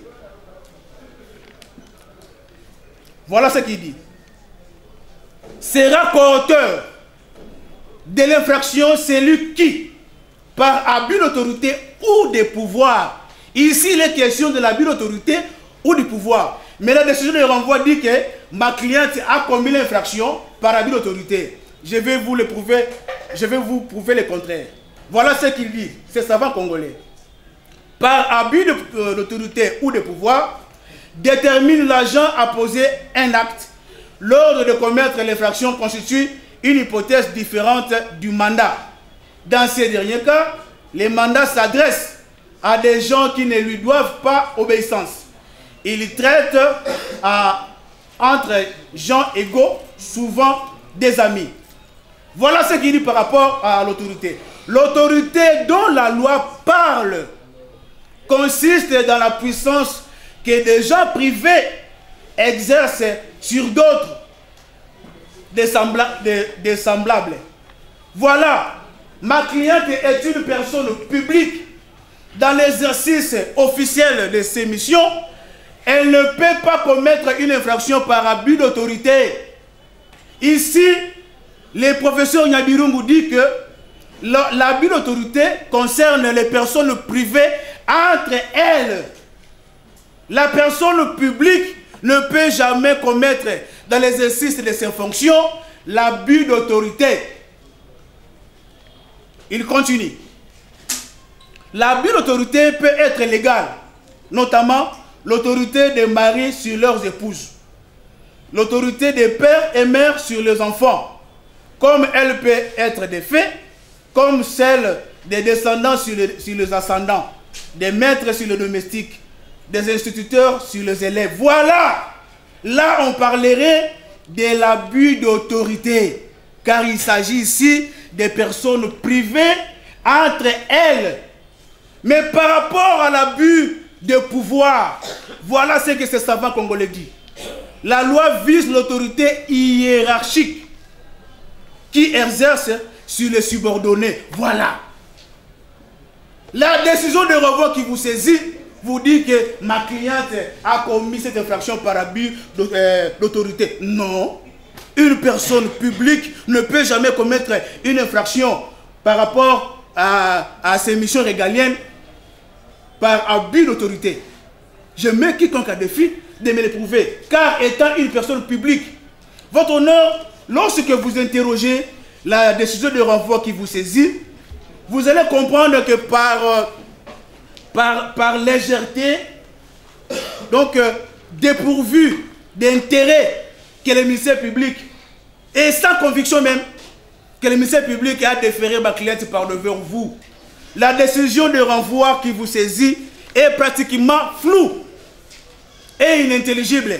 Voilà ce qu'il dit. Sera coauteur de l'infraction celui qui, par abus d'autorité ou de pouvoir, ici il est question de l'abus d'autorité ou du pouvoir, mais la décision de renvoi dit que ma cliente a commis l'infraction par abus d'autorité. Je vais vous le prouver, je vais vous prouver le contraire. Voilà ce qu'il dit, c'est savant congolais. Par abus d'autorité ou de pouvoir, détermine l'agent à poser un acte. L'ordre de commettre l'infraction constitue une hypothèse différente du mandat. Dans ces derniers cas, les mandats s'adressent à des gens qui ne lui doivent pas obéissance. Il traite entre gens égaux, souvent des amis. Voilà ce qu'il dit par rapport à l'autorité. L'autorité dont la loi parle consiste dans la puissance que des gens privés exercent sur d'autres, des semblables. Voilà, ma cliente est une personne publique. Dans l'exercice officiel de ses missions, elle ne peut pas commettre une infraction par abus d'autorité. Ici, le professeur Nyabirungu dit que l'abus d'autorité concerne les personnes privées entre elles. La personne publique ne peut jamais commettre dans l'exercice de ses fonctions l'abus d'autorité. Il continue. L'abus d'autorité peut être légal, notamment l'autorité des maris sur leurs épouses, l'autorité des pères et mères sur les enfants, comme elle peut être des faits, comme celle des descendants sur les ascendants, des maîtres sur les domestiques, des instituteurs sur les élèves. Voilà, là on parlerait de l'abus d'autorité, car il s'agit ici des personnes privées entre elles. Mais par rapport à l'abus de pouvoir, voilà ce que ces savants congolais disent. La loi vise l'autorité hiérarchique qui exerce sur les subordonnés. Voilà. La décision de renvoi qui vous saisit vous dit que ma cliente a commis cette infraction par abus d'autorité. Non. Une personne publique ne peut jamais commettre une infraction par rapport à ses missions régaliennes par abus d'autorité. Je mets quiconque à défi de me l'éprouver, car étant une personne publique, votre honneur, lorsque vous interrogez la décision de renvoi qui vous saisit, vous allez comprendre que par légèreté, donc dépourvu d'intérêt que le ministère public, et sans conviction même, que le ministère public a déféré ma cliente par devant vous, la décision de renvoi qui vous saisit est pratiquement floue et inintelligible.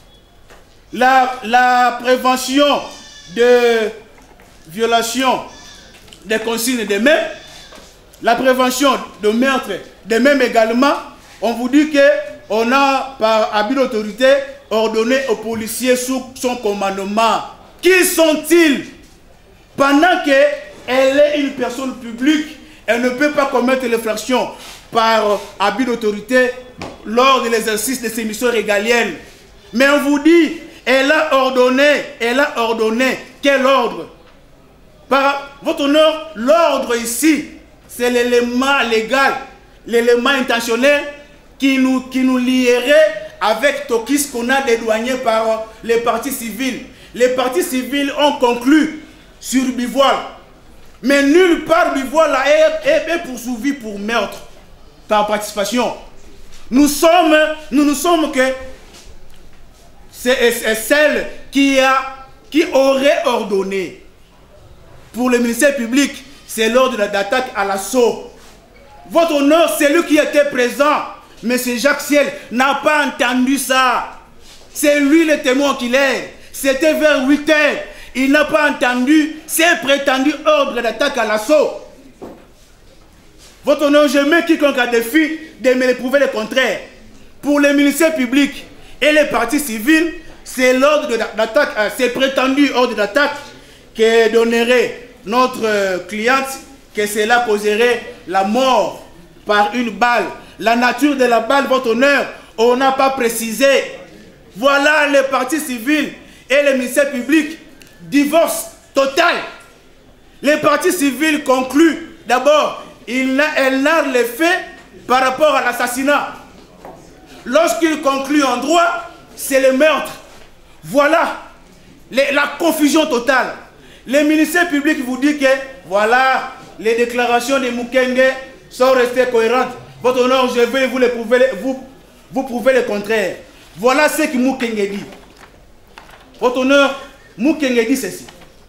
La prévention de violation des consignes de même, la prévention de meurtre de même également, on vous dit qu'on a par abus d'autorité ordonné aux policiers sous son commandement. Qui sont-ils? Pendant qu'elle est une personne publique, elle ne peut pas commettre l'infraction par abus d'autorité lors de l'exercice de ses missions régaliennes. Mais on vous dit, elle a ordonné quel ordre? Par votre honneur, l'ordre ici, c'est l'élément légal, l'élément intentionnel qui nous lierait avec Tokis qu'on a dédouané par les partis civils. Les partis civils ont conclu sur Bivoile. Mais nulle part Bivoile est poursuivi pour meurtre par participation. Nous ne sommes que c'est celle qui aurait ordonné. Pour le ministère public, c'est l'ordre d'attaque à l'assaut. Votre honneur, c'est lui qui était présent. M. Jacques Ciel n'a pas entendu ça. C'est lui le témoin qu'il est. C'était vers 8 heures. Il n'a pas entendu ces prétendus ordres d'attaque à l'assaut. Votre honneur, je mets quiconque à défi de me prouver le contraire. Pour les ministères publics et les partis civils, c'est l'ordre d'attaque, c'est prétendu ordre d'attaque que donnerait notre cliente, que cela causerait la mort par une balle. La nature de la balle, votre honneur, on n'a pas précisé. Voilà les partis civils et les ministères publics. Divorce total. Les partis civils concluent d'abord, elle narre les faits par rapport à l'assassinat. Lorsqu'ils concluent en droit, c'est le meurtre. Voilà la confusion totale. Les ministères publics vous disent que voilà, les déclarations de Mukenge sont restées cohérentes. Votre honneur, je vais vous prouver le contraire. Voilà ce que Mukenge dit. Votre honneur, Mukenge dit ceci.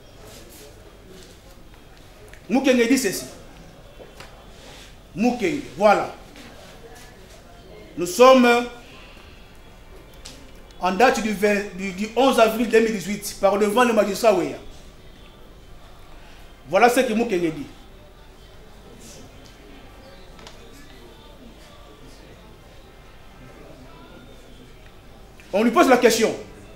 Mukenge dit ceci. Mukenge, voilà. Nous sommes en date du 11 avril 2018, par devant le magistrat Ouéa. Voilà ce que Mukenge dit. On lui pose la question.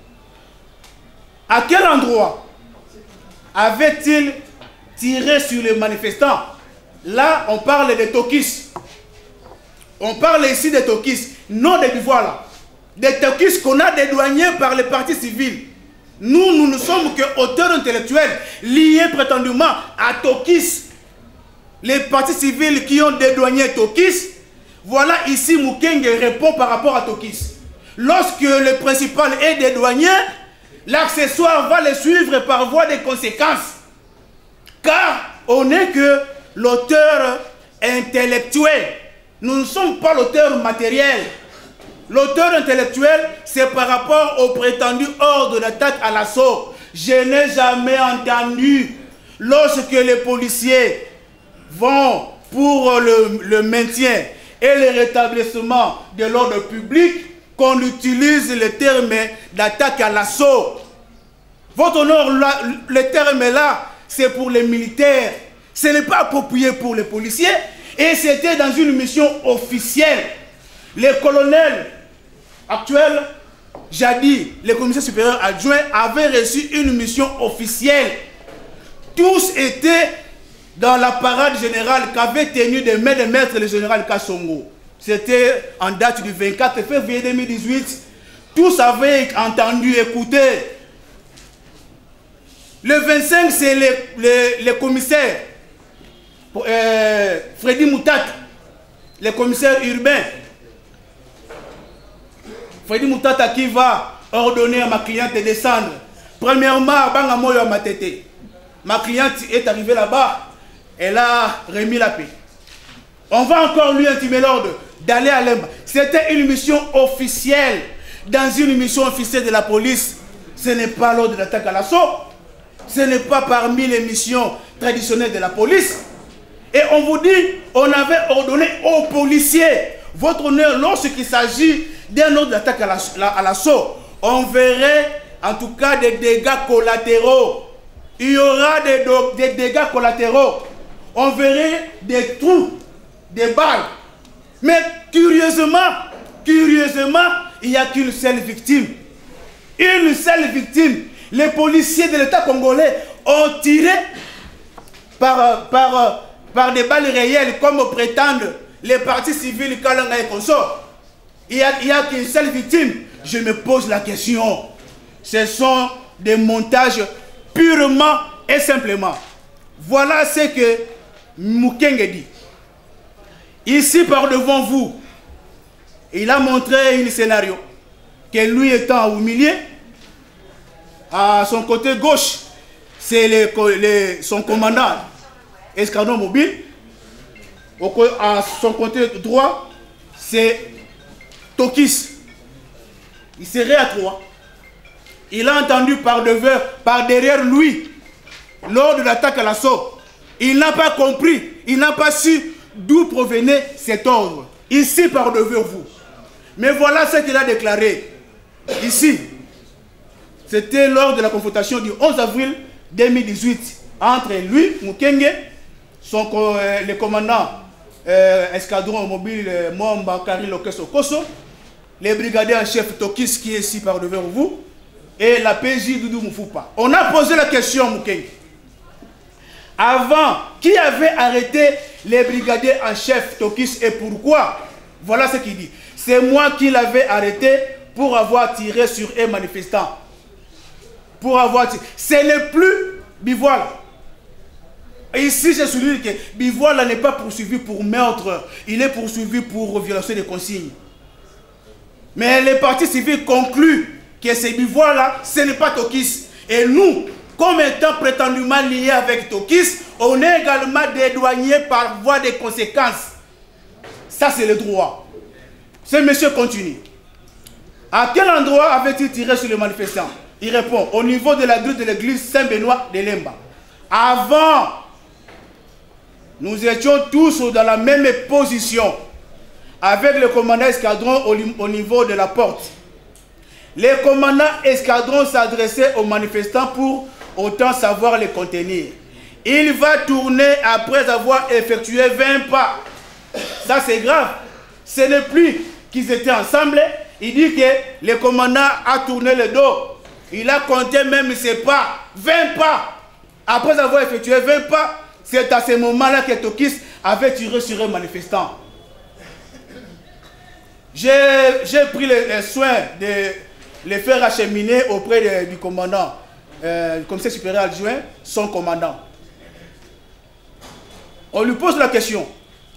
À quel endroit avait-il tiré sur les manifestants? Là, on parle de Tokis. On parle ici de Tokis, non de Bivoile. Des Tokis qu'on a dédouanés par les partis civils. Nous ne sommes que auteurs intellectuels liés prétendument à Tokis. Les partis civils qui ont dédouané Tokis, voilà ici Mukenge répond par rapport à Tokis. Lorsque le principal est dédouané, l'accessoire va le suivre par voie de conséquences. Car on n'est que l'auteur intellectuel. Nous ne sommes pas l'auteur matériel. L'auteur intellectuel, c'est par rapport au prétendu ordre d'attaque à l'assaut. Je n'ai jamais entendu, lorsque les policiers vont pour le maintien et le rétablissement de l'ordre public, qu'on utilise le terme d'attaque à l'assaut. Votre honneur, le terme là, c'est pour les militaires. Ce n'est pas approprié pour les policiers et c'était dans une mission officielle. Les colonels actuels, jadis, les commissaires supérieurs adjoints avaient reçu une mission officielle. Tous étaient dans la parade générale qu'avait tenue de main de maître le général Kassongo. C'était en date du 24 février 2018. Tous avaient entendu, écouté. Le 25, c'est les commissaires. Freddy Moutat, le commissaire urbain. Freddy Moutat qui va ordonner à ma cliente de descendre. Premièrement, à Moyo à Matete. Ma cliente est arrivée là-bas. Elle a remis la paix. On va encore lui intimer l'ordre d'aller à Lemba. C'était une mission officielle. Dans une mission officielle de la police, ce n'est pas l'ordre d'attaque à l'assaut. Ce n'est pas parmi les missions traditionnelles de la police. Et on vous dit, on avait ordonné aux policiers, votre honneur, lorsqu'il s'agit d'un ordre d'attaque à l'assaut, on verrait en tout cas des dégâts collatéraux. Il y aura des dégâts collatéraux. On verrait des trous, des balles. Mais curieusement, il n'y a qu'une seule victime. Une seule victime. Les policiers de l'État congolais ont tiré par des balles réelles, comme prétendent les partis civils Kalanga et consorts. Il n'y a qu'une seule victime. Je me pose la question. Ce sont des montages purement et simplement. Voilà ce que Mukenge dit. Ici, par devant vous, il a montré un scénario que lui étant au milieu, à son côté gauche, c'est son commandant, escadron mobile. À son côté droit, c'est Tokis. Il serait à 3. Il a entendu par derrière lui, lors de l'attaque à l'assaut. Il n'a pas compris, il n'a pas su d'où provenait cet ordre. Ici, par devant vous. Mais voilà ce qu'il a déclaré. Ici, c'était lors de la confrontation du 11 avril 2018 entre lui, Mukenge, le commandant escadron mobile Mwamba Kari Lokeso Koso, les brigadiers en chef Tokis qui est ici par devant vous, et la PJ Doudou Moufupa. On a posé la question à Mukenge. Avant, qui avait arrêté les brigadiers en chef Tokis et pourquoi? Voilà ce qu'il dit. C'est moi qui l'avais arrêté pour avoir tiré sur un manifestant. Pour avoir tiré. Ce n'est plus Bivoile. Ici, je souligne que Bivoile n'est pas poursuivi pour meurtre. Il est poursuivi pour violation des consignes. Mais les partis civils concluent que ces Bivoile-là, ce n'est pas Tokis. Et nous, comme étant prétendument liés avec Tokis, on est également dédouanés par voie des conséquences. Ça, c'est le droit. Ce monsieur continue. À quel endroit avait-il tiré sur les manifestants? Il répond, au niveau de la grille de l'église Saint-Benoît de Lemba. Avant, nous étions tous dans la même position, avec le commandant escadron au niveau de la porte. Les commandants escadron s'adressaient aux manifestants pour autant savoir les contenir. Il va tourner après avoir effectué 20 pas. Ça, c'est grave. Ce n'est plus qu'ils étaient ensemble. Il dit que le commandant a tourné le dos. Il a compté même ses pas. 20 pas. Après avoir effectué 20 pas, c'est à ce moment-là que Tokis avait tiré sur un manifestant. J'ai pris le soin de les faire acheminer auprès du commandant, le commissaire supérieur adjoint, son commandant. On lui pose la question.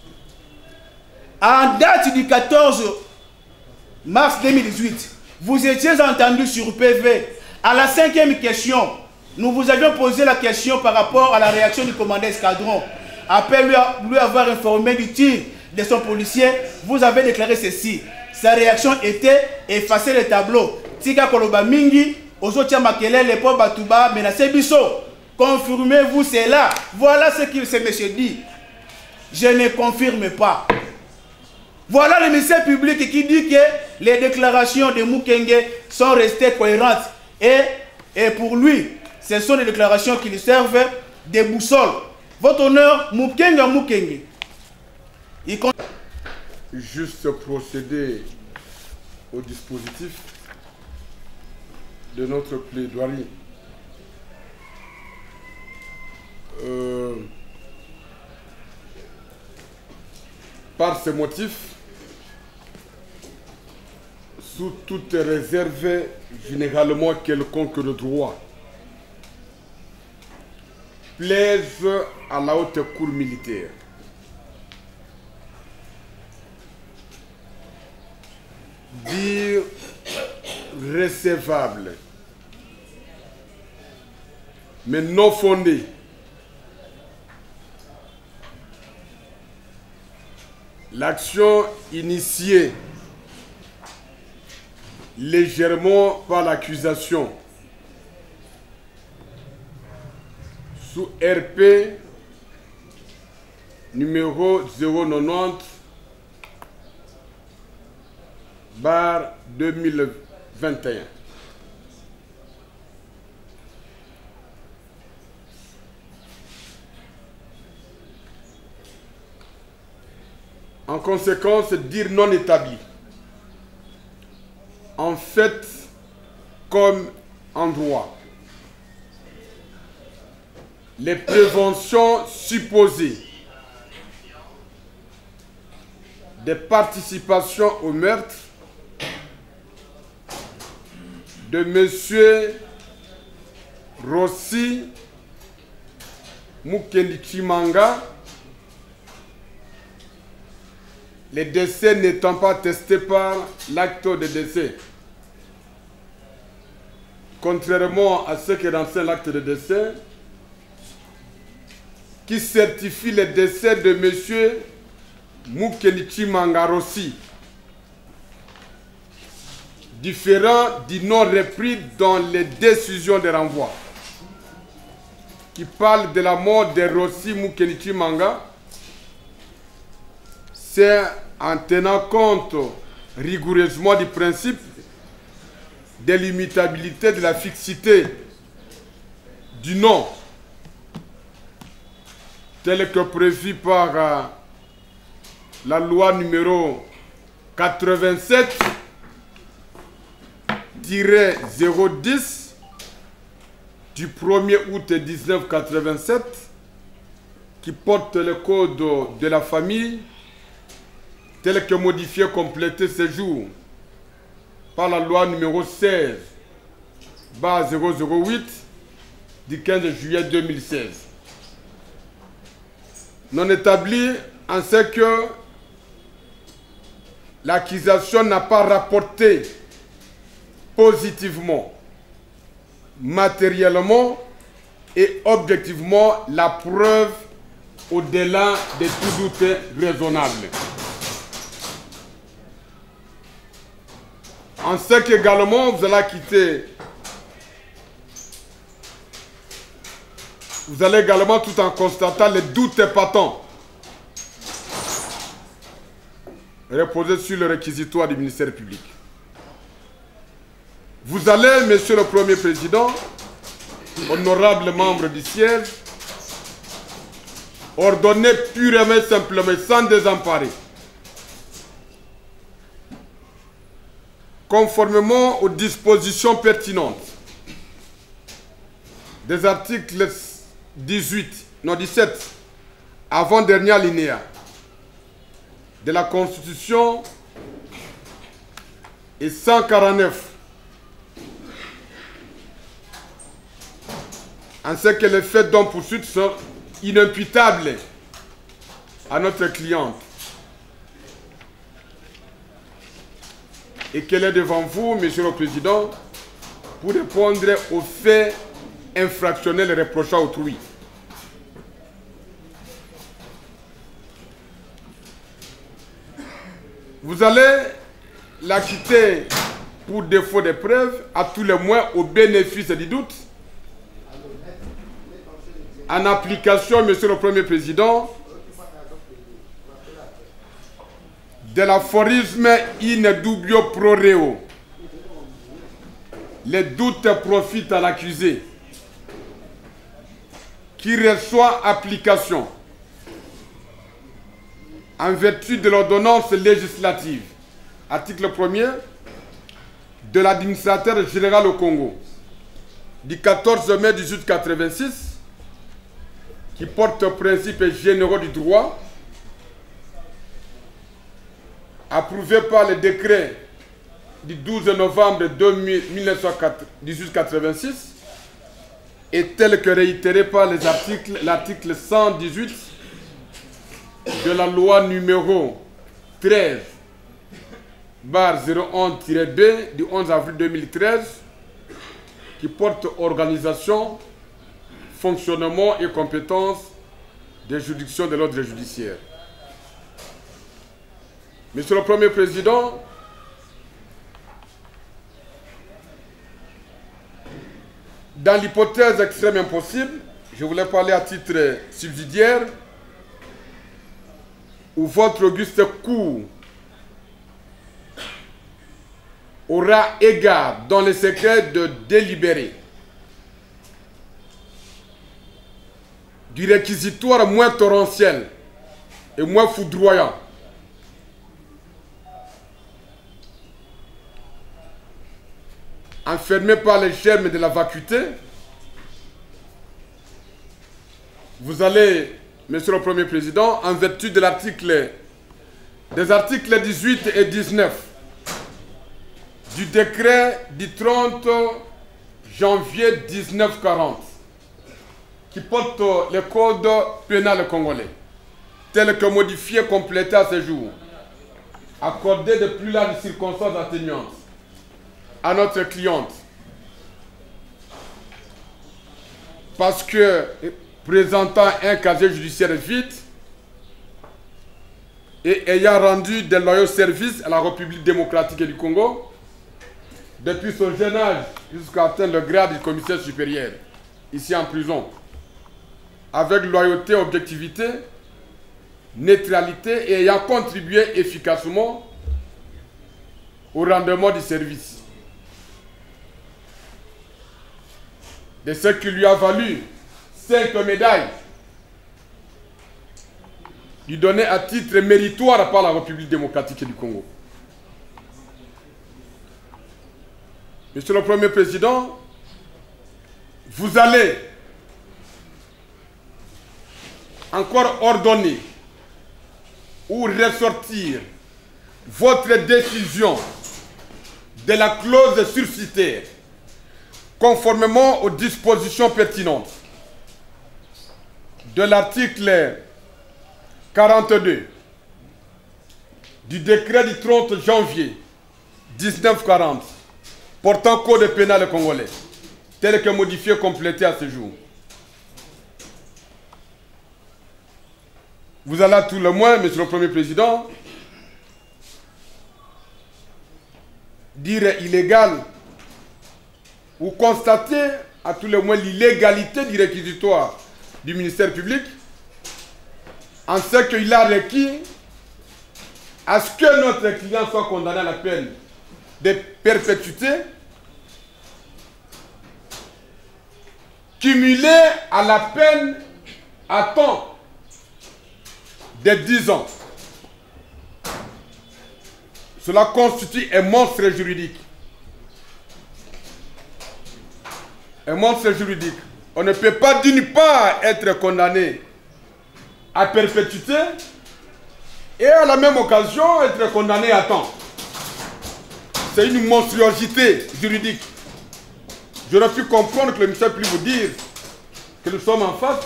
En date du 14 mars 2018, vous étiez entendu sur PV. À la 5e question, nous vous avions posé la question par rapport à la réaction du commandant escadron. Après lui avoir informé du tir de son policier, vous avez déclaré ceci. Sa réaction était effacer le tableau. Tika Koloba Mingi, Ozotia Makele, les pauvres Batouba, menacé Bisso. Confirmez-vous cela. Voilà ce que ce monsieur dit. Je ne confirme pas. Voilà le ministère public qui dit que les déclarations de Mukenge sont restées cohérentes. Et pour lui, ce sont des déclarations qui lui servent de boussole. Votre honneur, Mukenga Mukenge. Juste procéder au dispositif de notre plaidoirie. Par ces motifs, sous toute réserve généralement quelconque de droit, plaise à la haute cour militaire dire recevable mais non fondé l'action initiée légèrement par l'accusation sous RP numéro 090 bar 2021. En conséquence, dire non établi. En fait, comme en droit, les préventions supposées des participations au meurtre de M. Rossi Mukendi Chimanga, les décès n'étant pas testés par l'acte de décès. Contrairement à ce que renseigne l'acte de décès, qui certifie le décès de M. Mukendi Chimanga Rossi, différent du nom repris dans les décisions de renvoi, qui parle de la mort de Rossi Mukendi Chimanga. C'est en tenant compte rigoureusement du principe de l'immutabilité de la fixité du nom, tel que prévu par la loi numéro 87-010 du 1er août 1987 qui porte le code de la famille tel que modifié, complété ce jour par la loi numéro 16-008 du 15 juillet 2016. Non établi en ce que l'accusation n'a pas rapporté positivement, matériellement et objectivement la preuve au-delà de tout doute raisonnable. En ce qu'également vous allez quitter, vous allez également tout en constatant les doutes épatants reposer sur le réquisitoire du ministère public. Vous allez, Monsieur le Premier Président, honorable membre du siège, ordonner purement et simplement, sans désemparer, conformément aux dispositions pertinentes des articles 17, avant-dernier alinéa de la Constitution et 149, en ce que les faits dont poursuite sont inimputables à notre cliente et qu'elle est devant vous, Monsieur le Président, pour répondre aux faits infractionnels reprochés à autrui. Vous allez l'acquitter pour défaut de preuves, à tous les moins au bénéfice du doute, en application, Monsieur le Premier Président, de l'aphorisme in dubio pro reo. Les doutes profitent à l'accusé. qui reçoit application en vertu de l'ordonnance législative, article 1er, de l'administrateur général au Congo, du 14 mai 1886, qui porte principes généraux du droit, approuvé par le décret du 12 novembre 1886, et tel que réitéré par l'article 118 de la loi numéro 13/011-B du 11 avril 2013, qui porte organisation, fonctionnement et compétences des juridictions de l'ordre judiciaire. Monsieur le Premier Président, dans l'hypothèse extrême impossible, je voulais parler à titre subsidiaire, où votre auguste cour aura égard dans le secret de délibérer du réquisitoire moins torrentiel et moins foudroyant enfermé par les germes de la vacuité, vous allez, Monsieur le Premier Président, en vertu de des articles 18 et 19 du décret du 30 janvier 1940, qui porte le code pénal congolais, tel que modifié, complété à ce jour, accordé de plus larges circonstances atténuantes à notre cliente, parce que présentant un casier judiciaire vide et ayant rendu de loyaux services à la République démocratique du Congo depuis son jeune âge jusqu'à atteindre le grade de commissaire supérieur, ici en prison, avec loyauté, objectivité, neutralité et ayant contribué efficacement au rendement du service. De ce qui lui a valu 5 médailles, lui données à titre méritoire par la République démocratique du Congo. Monsieur le Premier Président, vous allez encore ordonner ou ressortir votre décision de la clause surcitaire conformément aux dispositions pertinentes de l'article 42 du décret du 30 janvier 1940 portant code pénal congolais, tel que modifié et complété à ce jour. Vous allez à tout le moins, Monsieur le Premier Président, dire illégal ou constater à tout le moins l'illégalité du réquisitoire du ministère public en ce qu'il a requis à ce que notre client soit condamné à la peine de perpétuité cumulée à la peine à temps de 10 ans. Cela constitue un monstre juridique. Un monstre juridique. On ne peut pas d'une part être condamné à perpétuité et à la même occasion être condamné à temps. C'est une monstruosité juridique. J'aurais pu comprendre que le ministère puisse vous dire que nous sommes en face,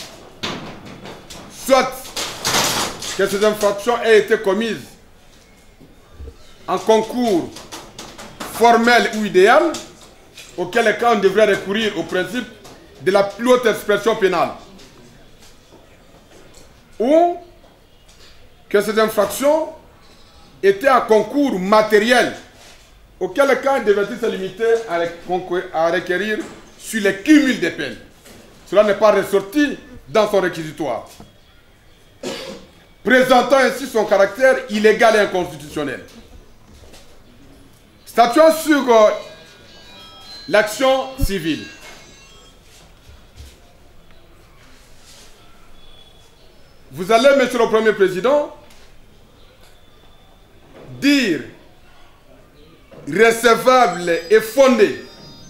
soit que ces infractions aient été commises en concours formel ou idéal, auquel cas on devrait recourir au principe de la plus haute expression pénale, ou que ces infractions étaient à concours matériel, auquel cas on devrait se limiter à requérir sur le cumul des peines. Cela n'est pas ressorti dans son réquisitoire, présentant ainsi son caractère illégal et inconstitutionnel. Statuant sur l'action civile. vous allez, Monsieur le Premier Président, dire recevable et fondé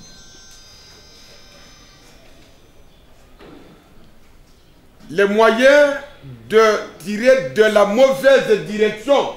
les moyens de tirer de la mauvaise direction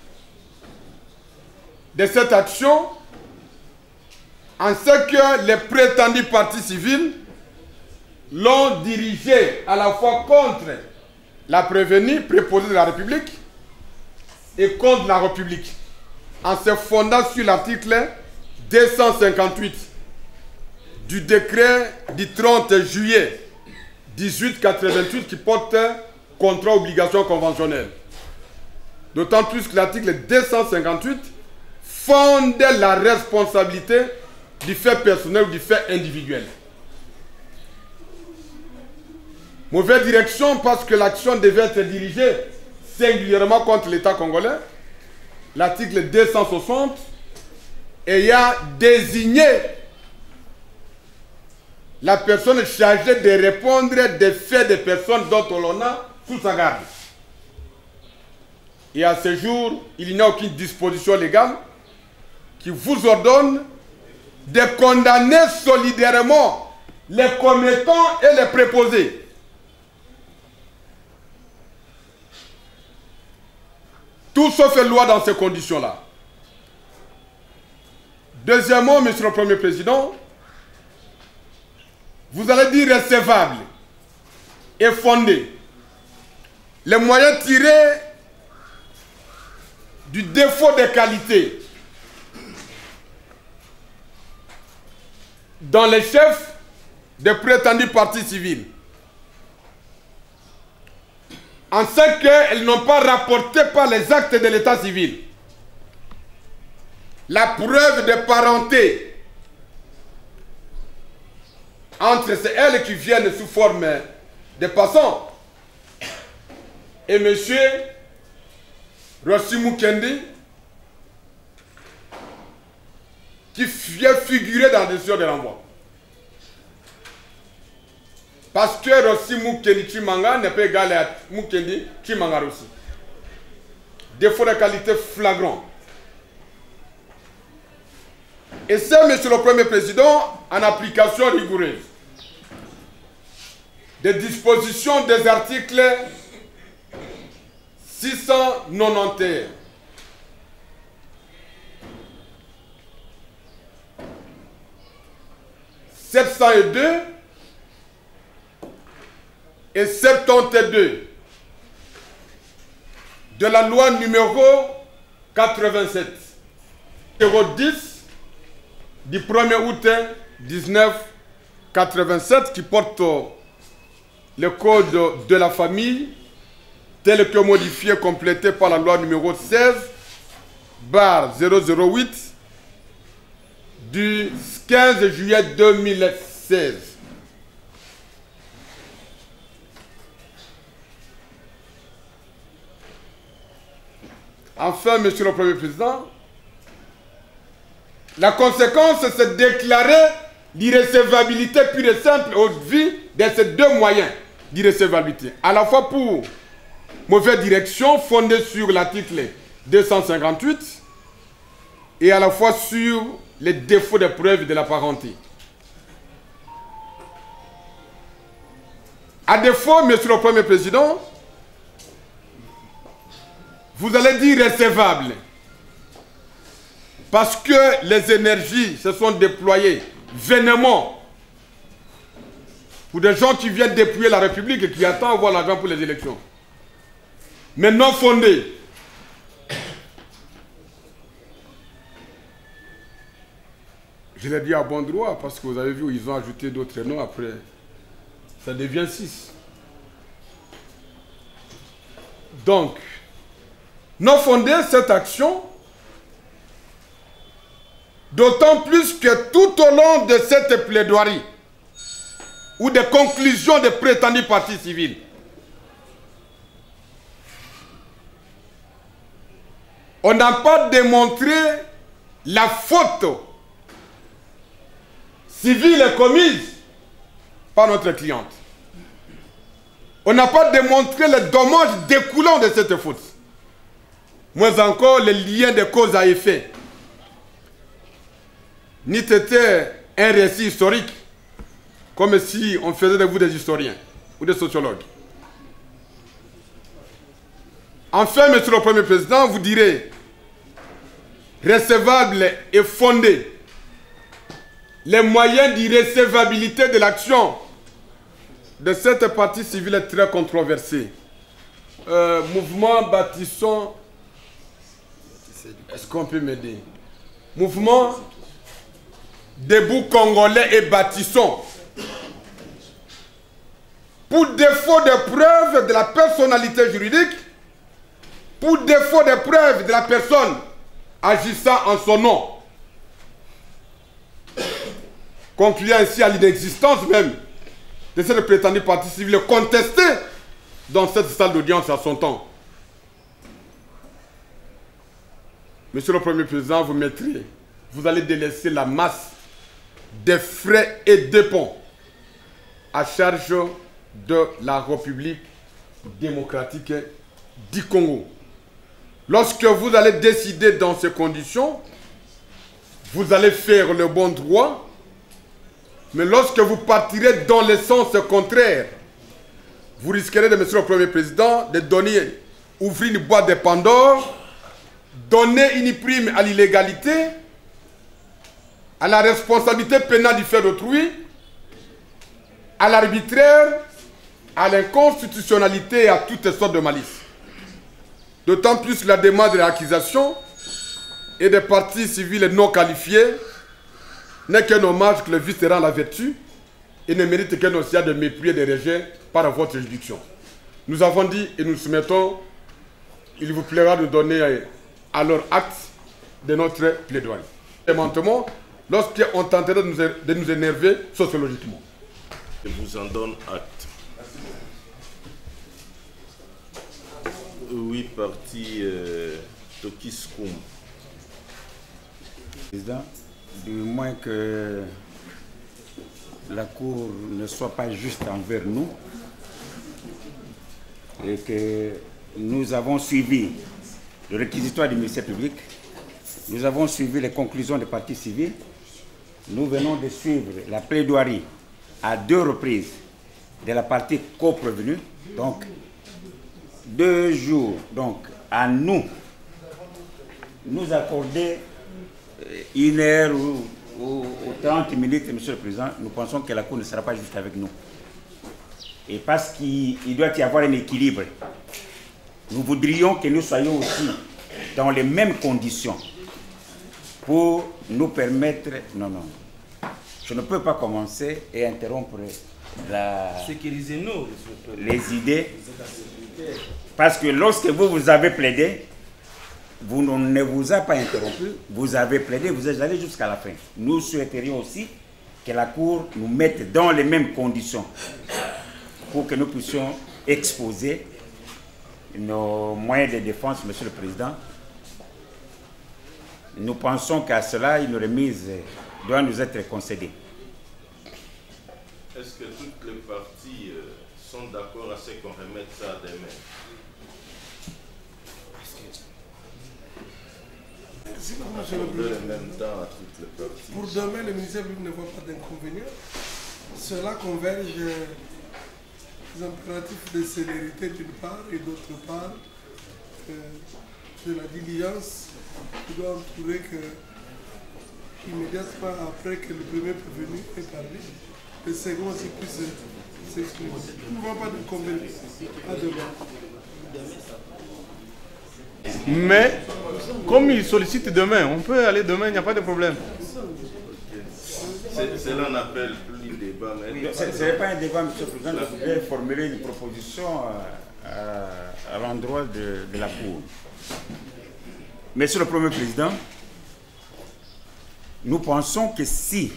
de cette action en ce que les prétendus partis civils l'ont dirigé à la fois contre la prévenue préposée de la République et contre la République, en se fondant sur l'article 258 du décret du 30 juillet 1888 qui porte contrat obligation conventionnelle. D'autant plus que l'article 258 fonde la responsabilité du fait personnel ou du fait individuel. Mauvaise direction parce que l'action devait être dirigée singulièrement contre l'État congolais. L'article 260 ayant désigné la personne chargée de répondre des faits des personnes dont on a sous sa garde. Et à ce jour, il n'y a aucune disposition légale qui vous ordonne de condamner solidairement les commettants et les préposés. Tout sauf loi dans ces conditions-là. Deuxièmement, Monsieur le Premier Président, vous allez dire recevable et fondé les moyens tirés du défaut de qualité dans les chefs des prétendus partis civils, en ce qu'elles n'ont pas rapporté par les actes de l'état civil la preuve de parenté entre elles qui viennent sous forme de passants et M. Rossi Mukendi qui vient figurer dans la décision de renvoi. Parce que Rossi Mukendi Chimanga n'est pas égal à Mukendi Chimanga Rossi. Défaut de qualité flagrant. Et c'est, Monsieur le Premier Président, en application rigoureuse des dispositions des articles 691, 702 et 72 de la loi numéro 87, numéro 10 du 1er août 1987 qui porte le code de la famille tel que modifié, complété par la loi numéro 16/008 du 15 juillet 2016. Enfin, Monsieur le Premier Président, la conséquence, c'est de déclarer l'irrecevabilité pure et simple au vu de ces deux moyens d'irrecevabilité. À la fois pour mauvaise direction fondée sur l'article 258 et à la fois sur les défauts de preuve de la parenté. À défaut, Monsieur le Premier Président, vous allez dire recevable. Parce que les énergies se sont déployées vainement pour des gens qui viennent dépouiller la République et qui attendent avoir l'argent pour les élections. Mais non fondées. Je l'ai dit à bon droit parce que vous avez vu, ils ont ajouté d'autres noms après. Ça devient 6. Donc, non fondée, cette action, d'autant plus que tout au long de cette plaidoirie ou des conclusions des prétendus partis civils, on n'a pas démontré la faute civile commise par notre cliente. On n'a pas démontré les dommages découlant de cette faute. Moins encore les liens de cause à effet. Ni c'était un récit historique, comme si on faisait de vous des historiens ou des sociologues. Enfin, Monsieur le Premier Président, vous direz recevable et fondé les moyens d'irrecevabilité de l'action de cette partie civile est très controversée. Mouvement bâtissons. Est-ce qu'on peut m'aider? Mouvement debout congolais et bâtissons. Pour défaut de preuve de la personnalité juridique, pour défaut de preuve de la personne agissant en son nom, concluant ainsi à l'inexistence même de cette prétendue partie civile contestée dans cette salle d'audience à son temps. Monsieur le Premier Président, vous allez délaisser la masse des frais et dépens à charge de la République démocratique du Congo. Lorsque vous allez décider dans ces conditions, vous allez faire le bon droit, mais lorsque vous partirez dans le sens contraire, vous risquerez, Monsieur le Premier Président, de ouvrir une boîte de Pandore, donner une prime à l'illégalité, à la responsabilité pénale du fait d'autrui, à l'arbitraire, à l'inconstitutionnalité et à toutes sortes de malices. D'autant plus la demande de l'accusation et des parties civiles non qualifiées n'est qu'un hommage que le vice rend à la vertu et ne mérite qu'un océan de mépris et de rejet par votre juridiction. Nous avons dit et nous soumettons, il vous plaira de donner à leur acte de notre plaidoyer. Et maintenant, lorsqu'on tenterait de nous énerver sociologiquement. Je vous en donne acte. Oui, parti Tokiskum. Président, du moins que la Cour ne soit pas juste envers nous et que nous avons suivi le réquisitoire du ministère public, nous avons suivi les conclusions des parties civiles, nous venons de suivre la plaidoirie à 2 reprises de la partie co-prévenue, donc 2 jours, donc à nous accorder 1 heure ou 30 minutes, Monsieur le Président, nous pensons que la Cour ne sera pas juste avec nous. Et parce qu'il doit y avoir un équilibre, nous voudrions que nous soyons aussi dans les mêmes conditions pour nous permettre... Non, je ne peux pas commencer et interrompre Sécurisez-nous. les idées, parce que lorsque vous avez plaidé, vous ne vous a pas interrompu, vous avez plaidé, vous êtes allé jusqu'à la fin. Nous souhaiterions aussi que la Cour nous mette dans les mêmes conditions pour que nous puissions exposer nos moyens de défense, Monsieur le Président. Nous pensons qu'à cela, une remise doit nous être concédée. Est-ce que toutes les parties sont d'accord à ce qu'on remette ça demain? Merci, Monsieur le Président. En même temps à toutes les parties. Pour demain, le ministère public ne voit pas d'inconvénient. Cela converge des impératifs de célérité d'une part et d'autre part de la diligence qui doit entourer que immédiatement après que le premier prévenu ait parlé, le second aussi puisse s'exprimer. Nous ne voyons pas d'inconvénient à demain. Mais, comme il sollicite demain, on peut aller demain, il n'y a pas de problème. Cela n'appelle plus débat. Ce n'est pas un débat, Monsieur le Président. Je voudrais formuler une proposition à l'endroit de la Cour. Monsieur le Premier Président, nous pensons que si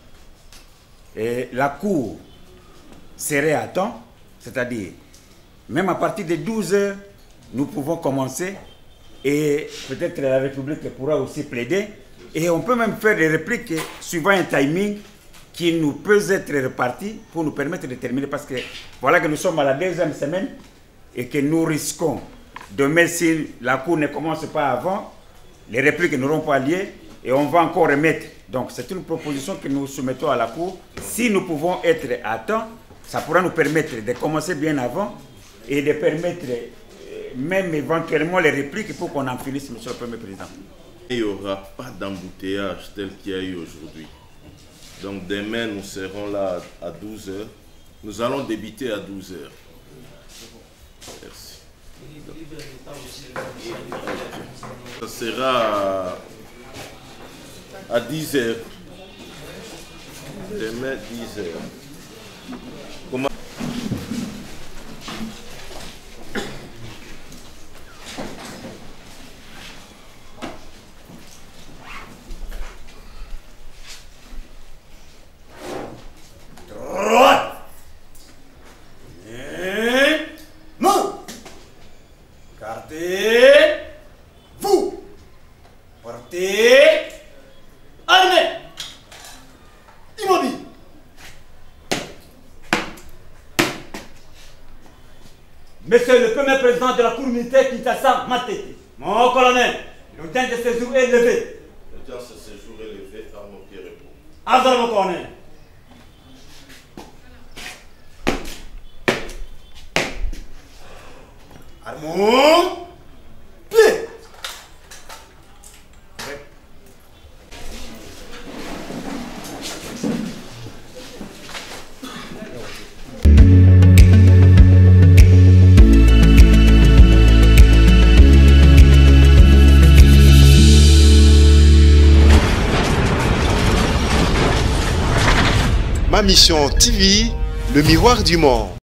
la Cour serait à temps, c'est-à-dire même à partir de 12 heures, nous pouvons commencer et peut-être la République pourra aussi plaider et on peut même faire des répliques suivant un timing qui nous peut être répartis pour nous permettre de terminer, parce que voilà que nous sommes à la 2e semaine et que nous risquons, demain si la Cour ne commence pas avant, les répliques n'auront pas lieu et on va encore remettre. Donc c'est une proposition que nous soumettons à la Cour. Si nous pouvons être à temps, ça pourra nous permettre de commencer bien avant et de permettre même éventuellement les répliques pour qu'on en finisse, Monsieur le Premier Président. Il n'y aura pas d'embouteillage tel qu'il y a eu aujourd'hui. Donc demain, nous serons là à 12 h. Nous allons débuter à 12 h. Merci. Ça sera à 10 h. Demain, 10 h. Comment? Gardez-vous. Portez armée. Immobile. Monsieur le Premier Président de la Cour militaire Kinshasa Matete, mon colonel, l'audience de séjour est levée. L'audience de séjour est levée, armes au pied repos. Avant mon colonel. Armons. Pied. Ma Mission TV, le miroir du monde.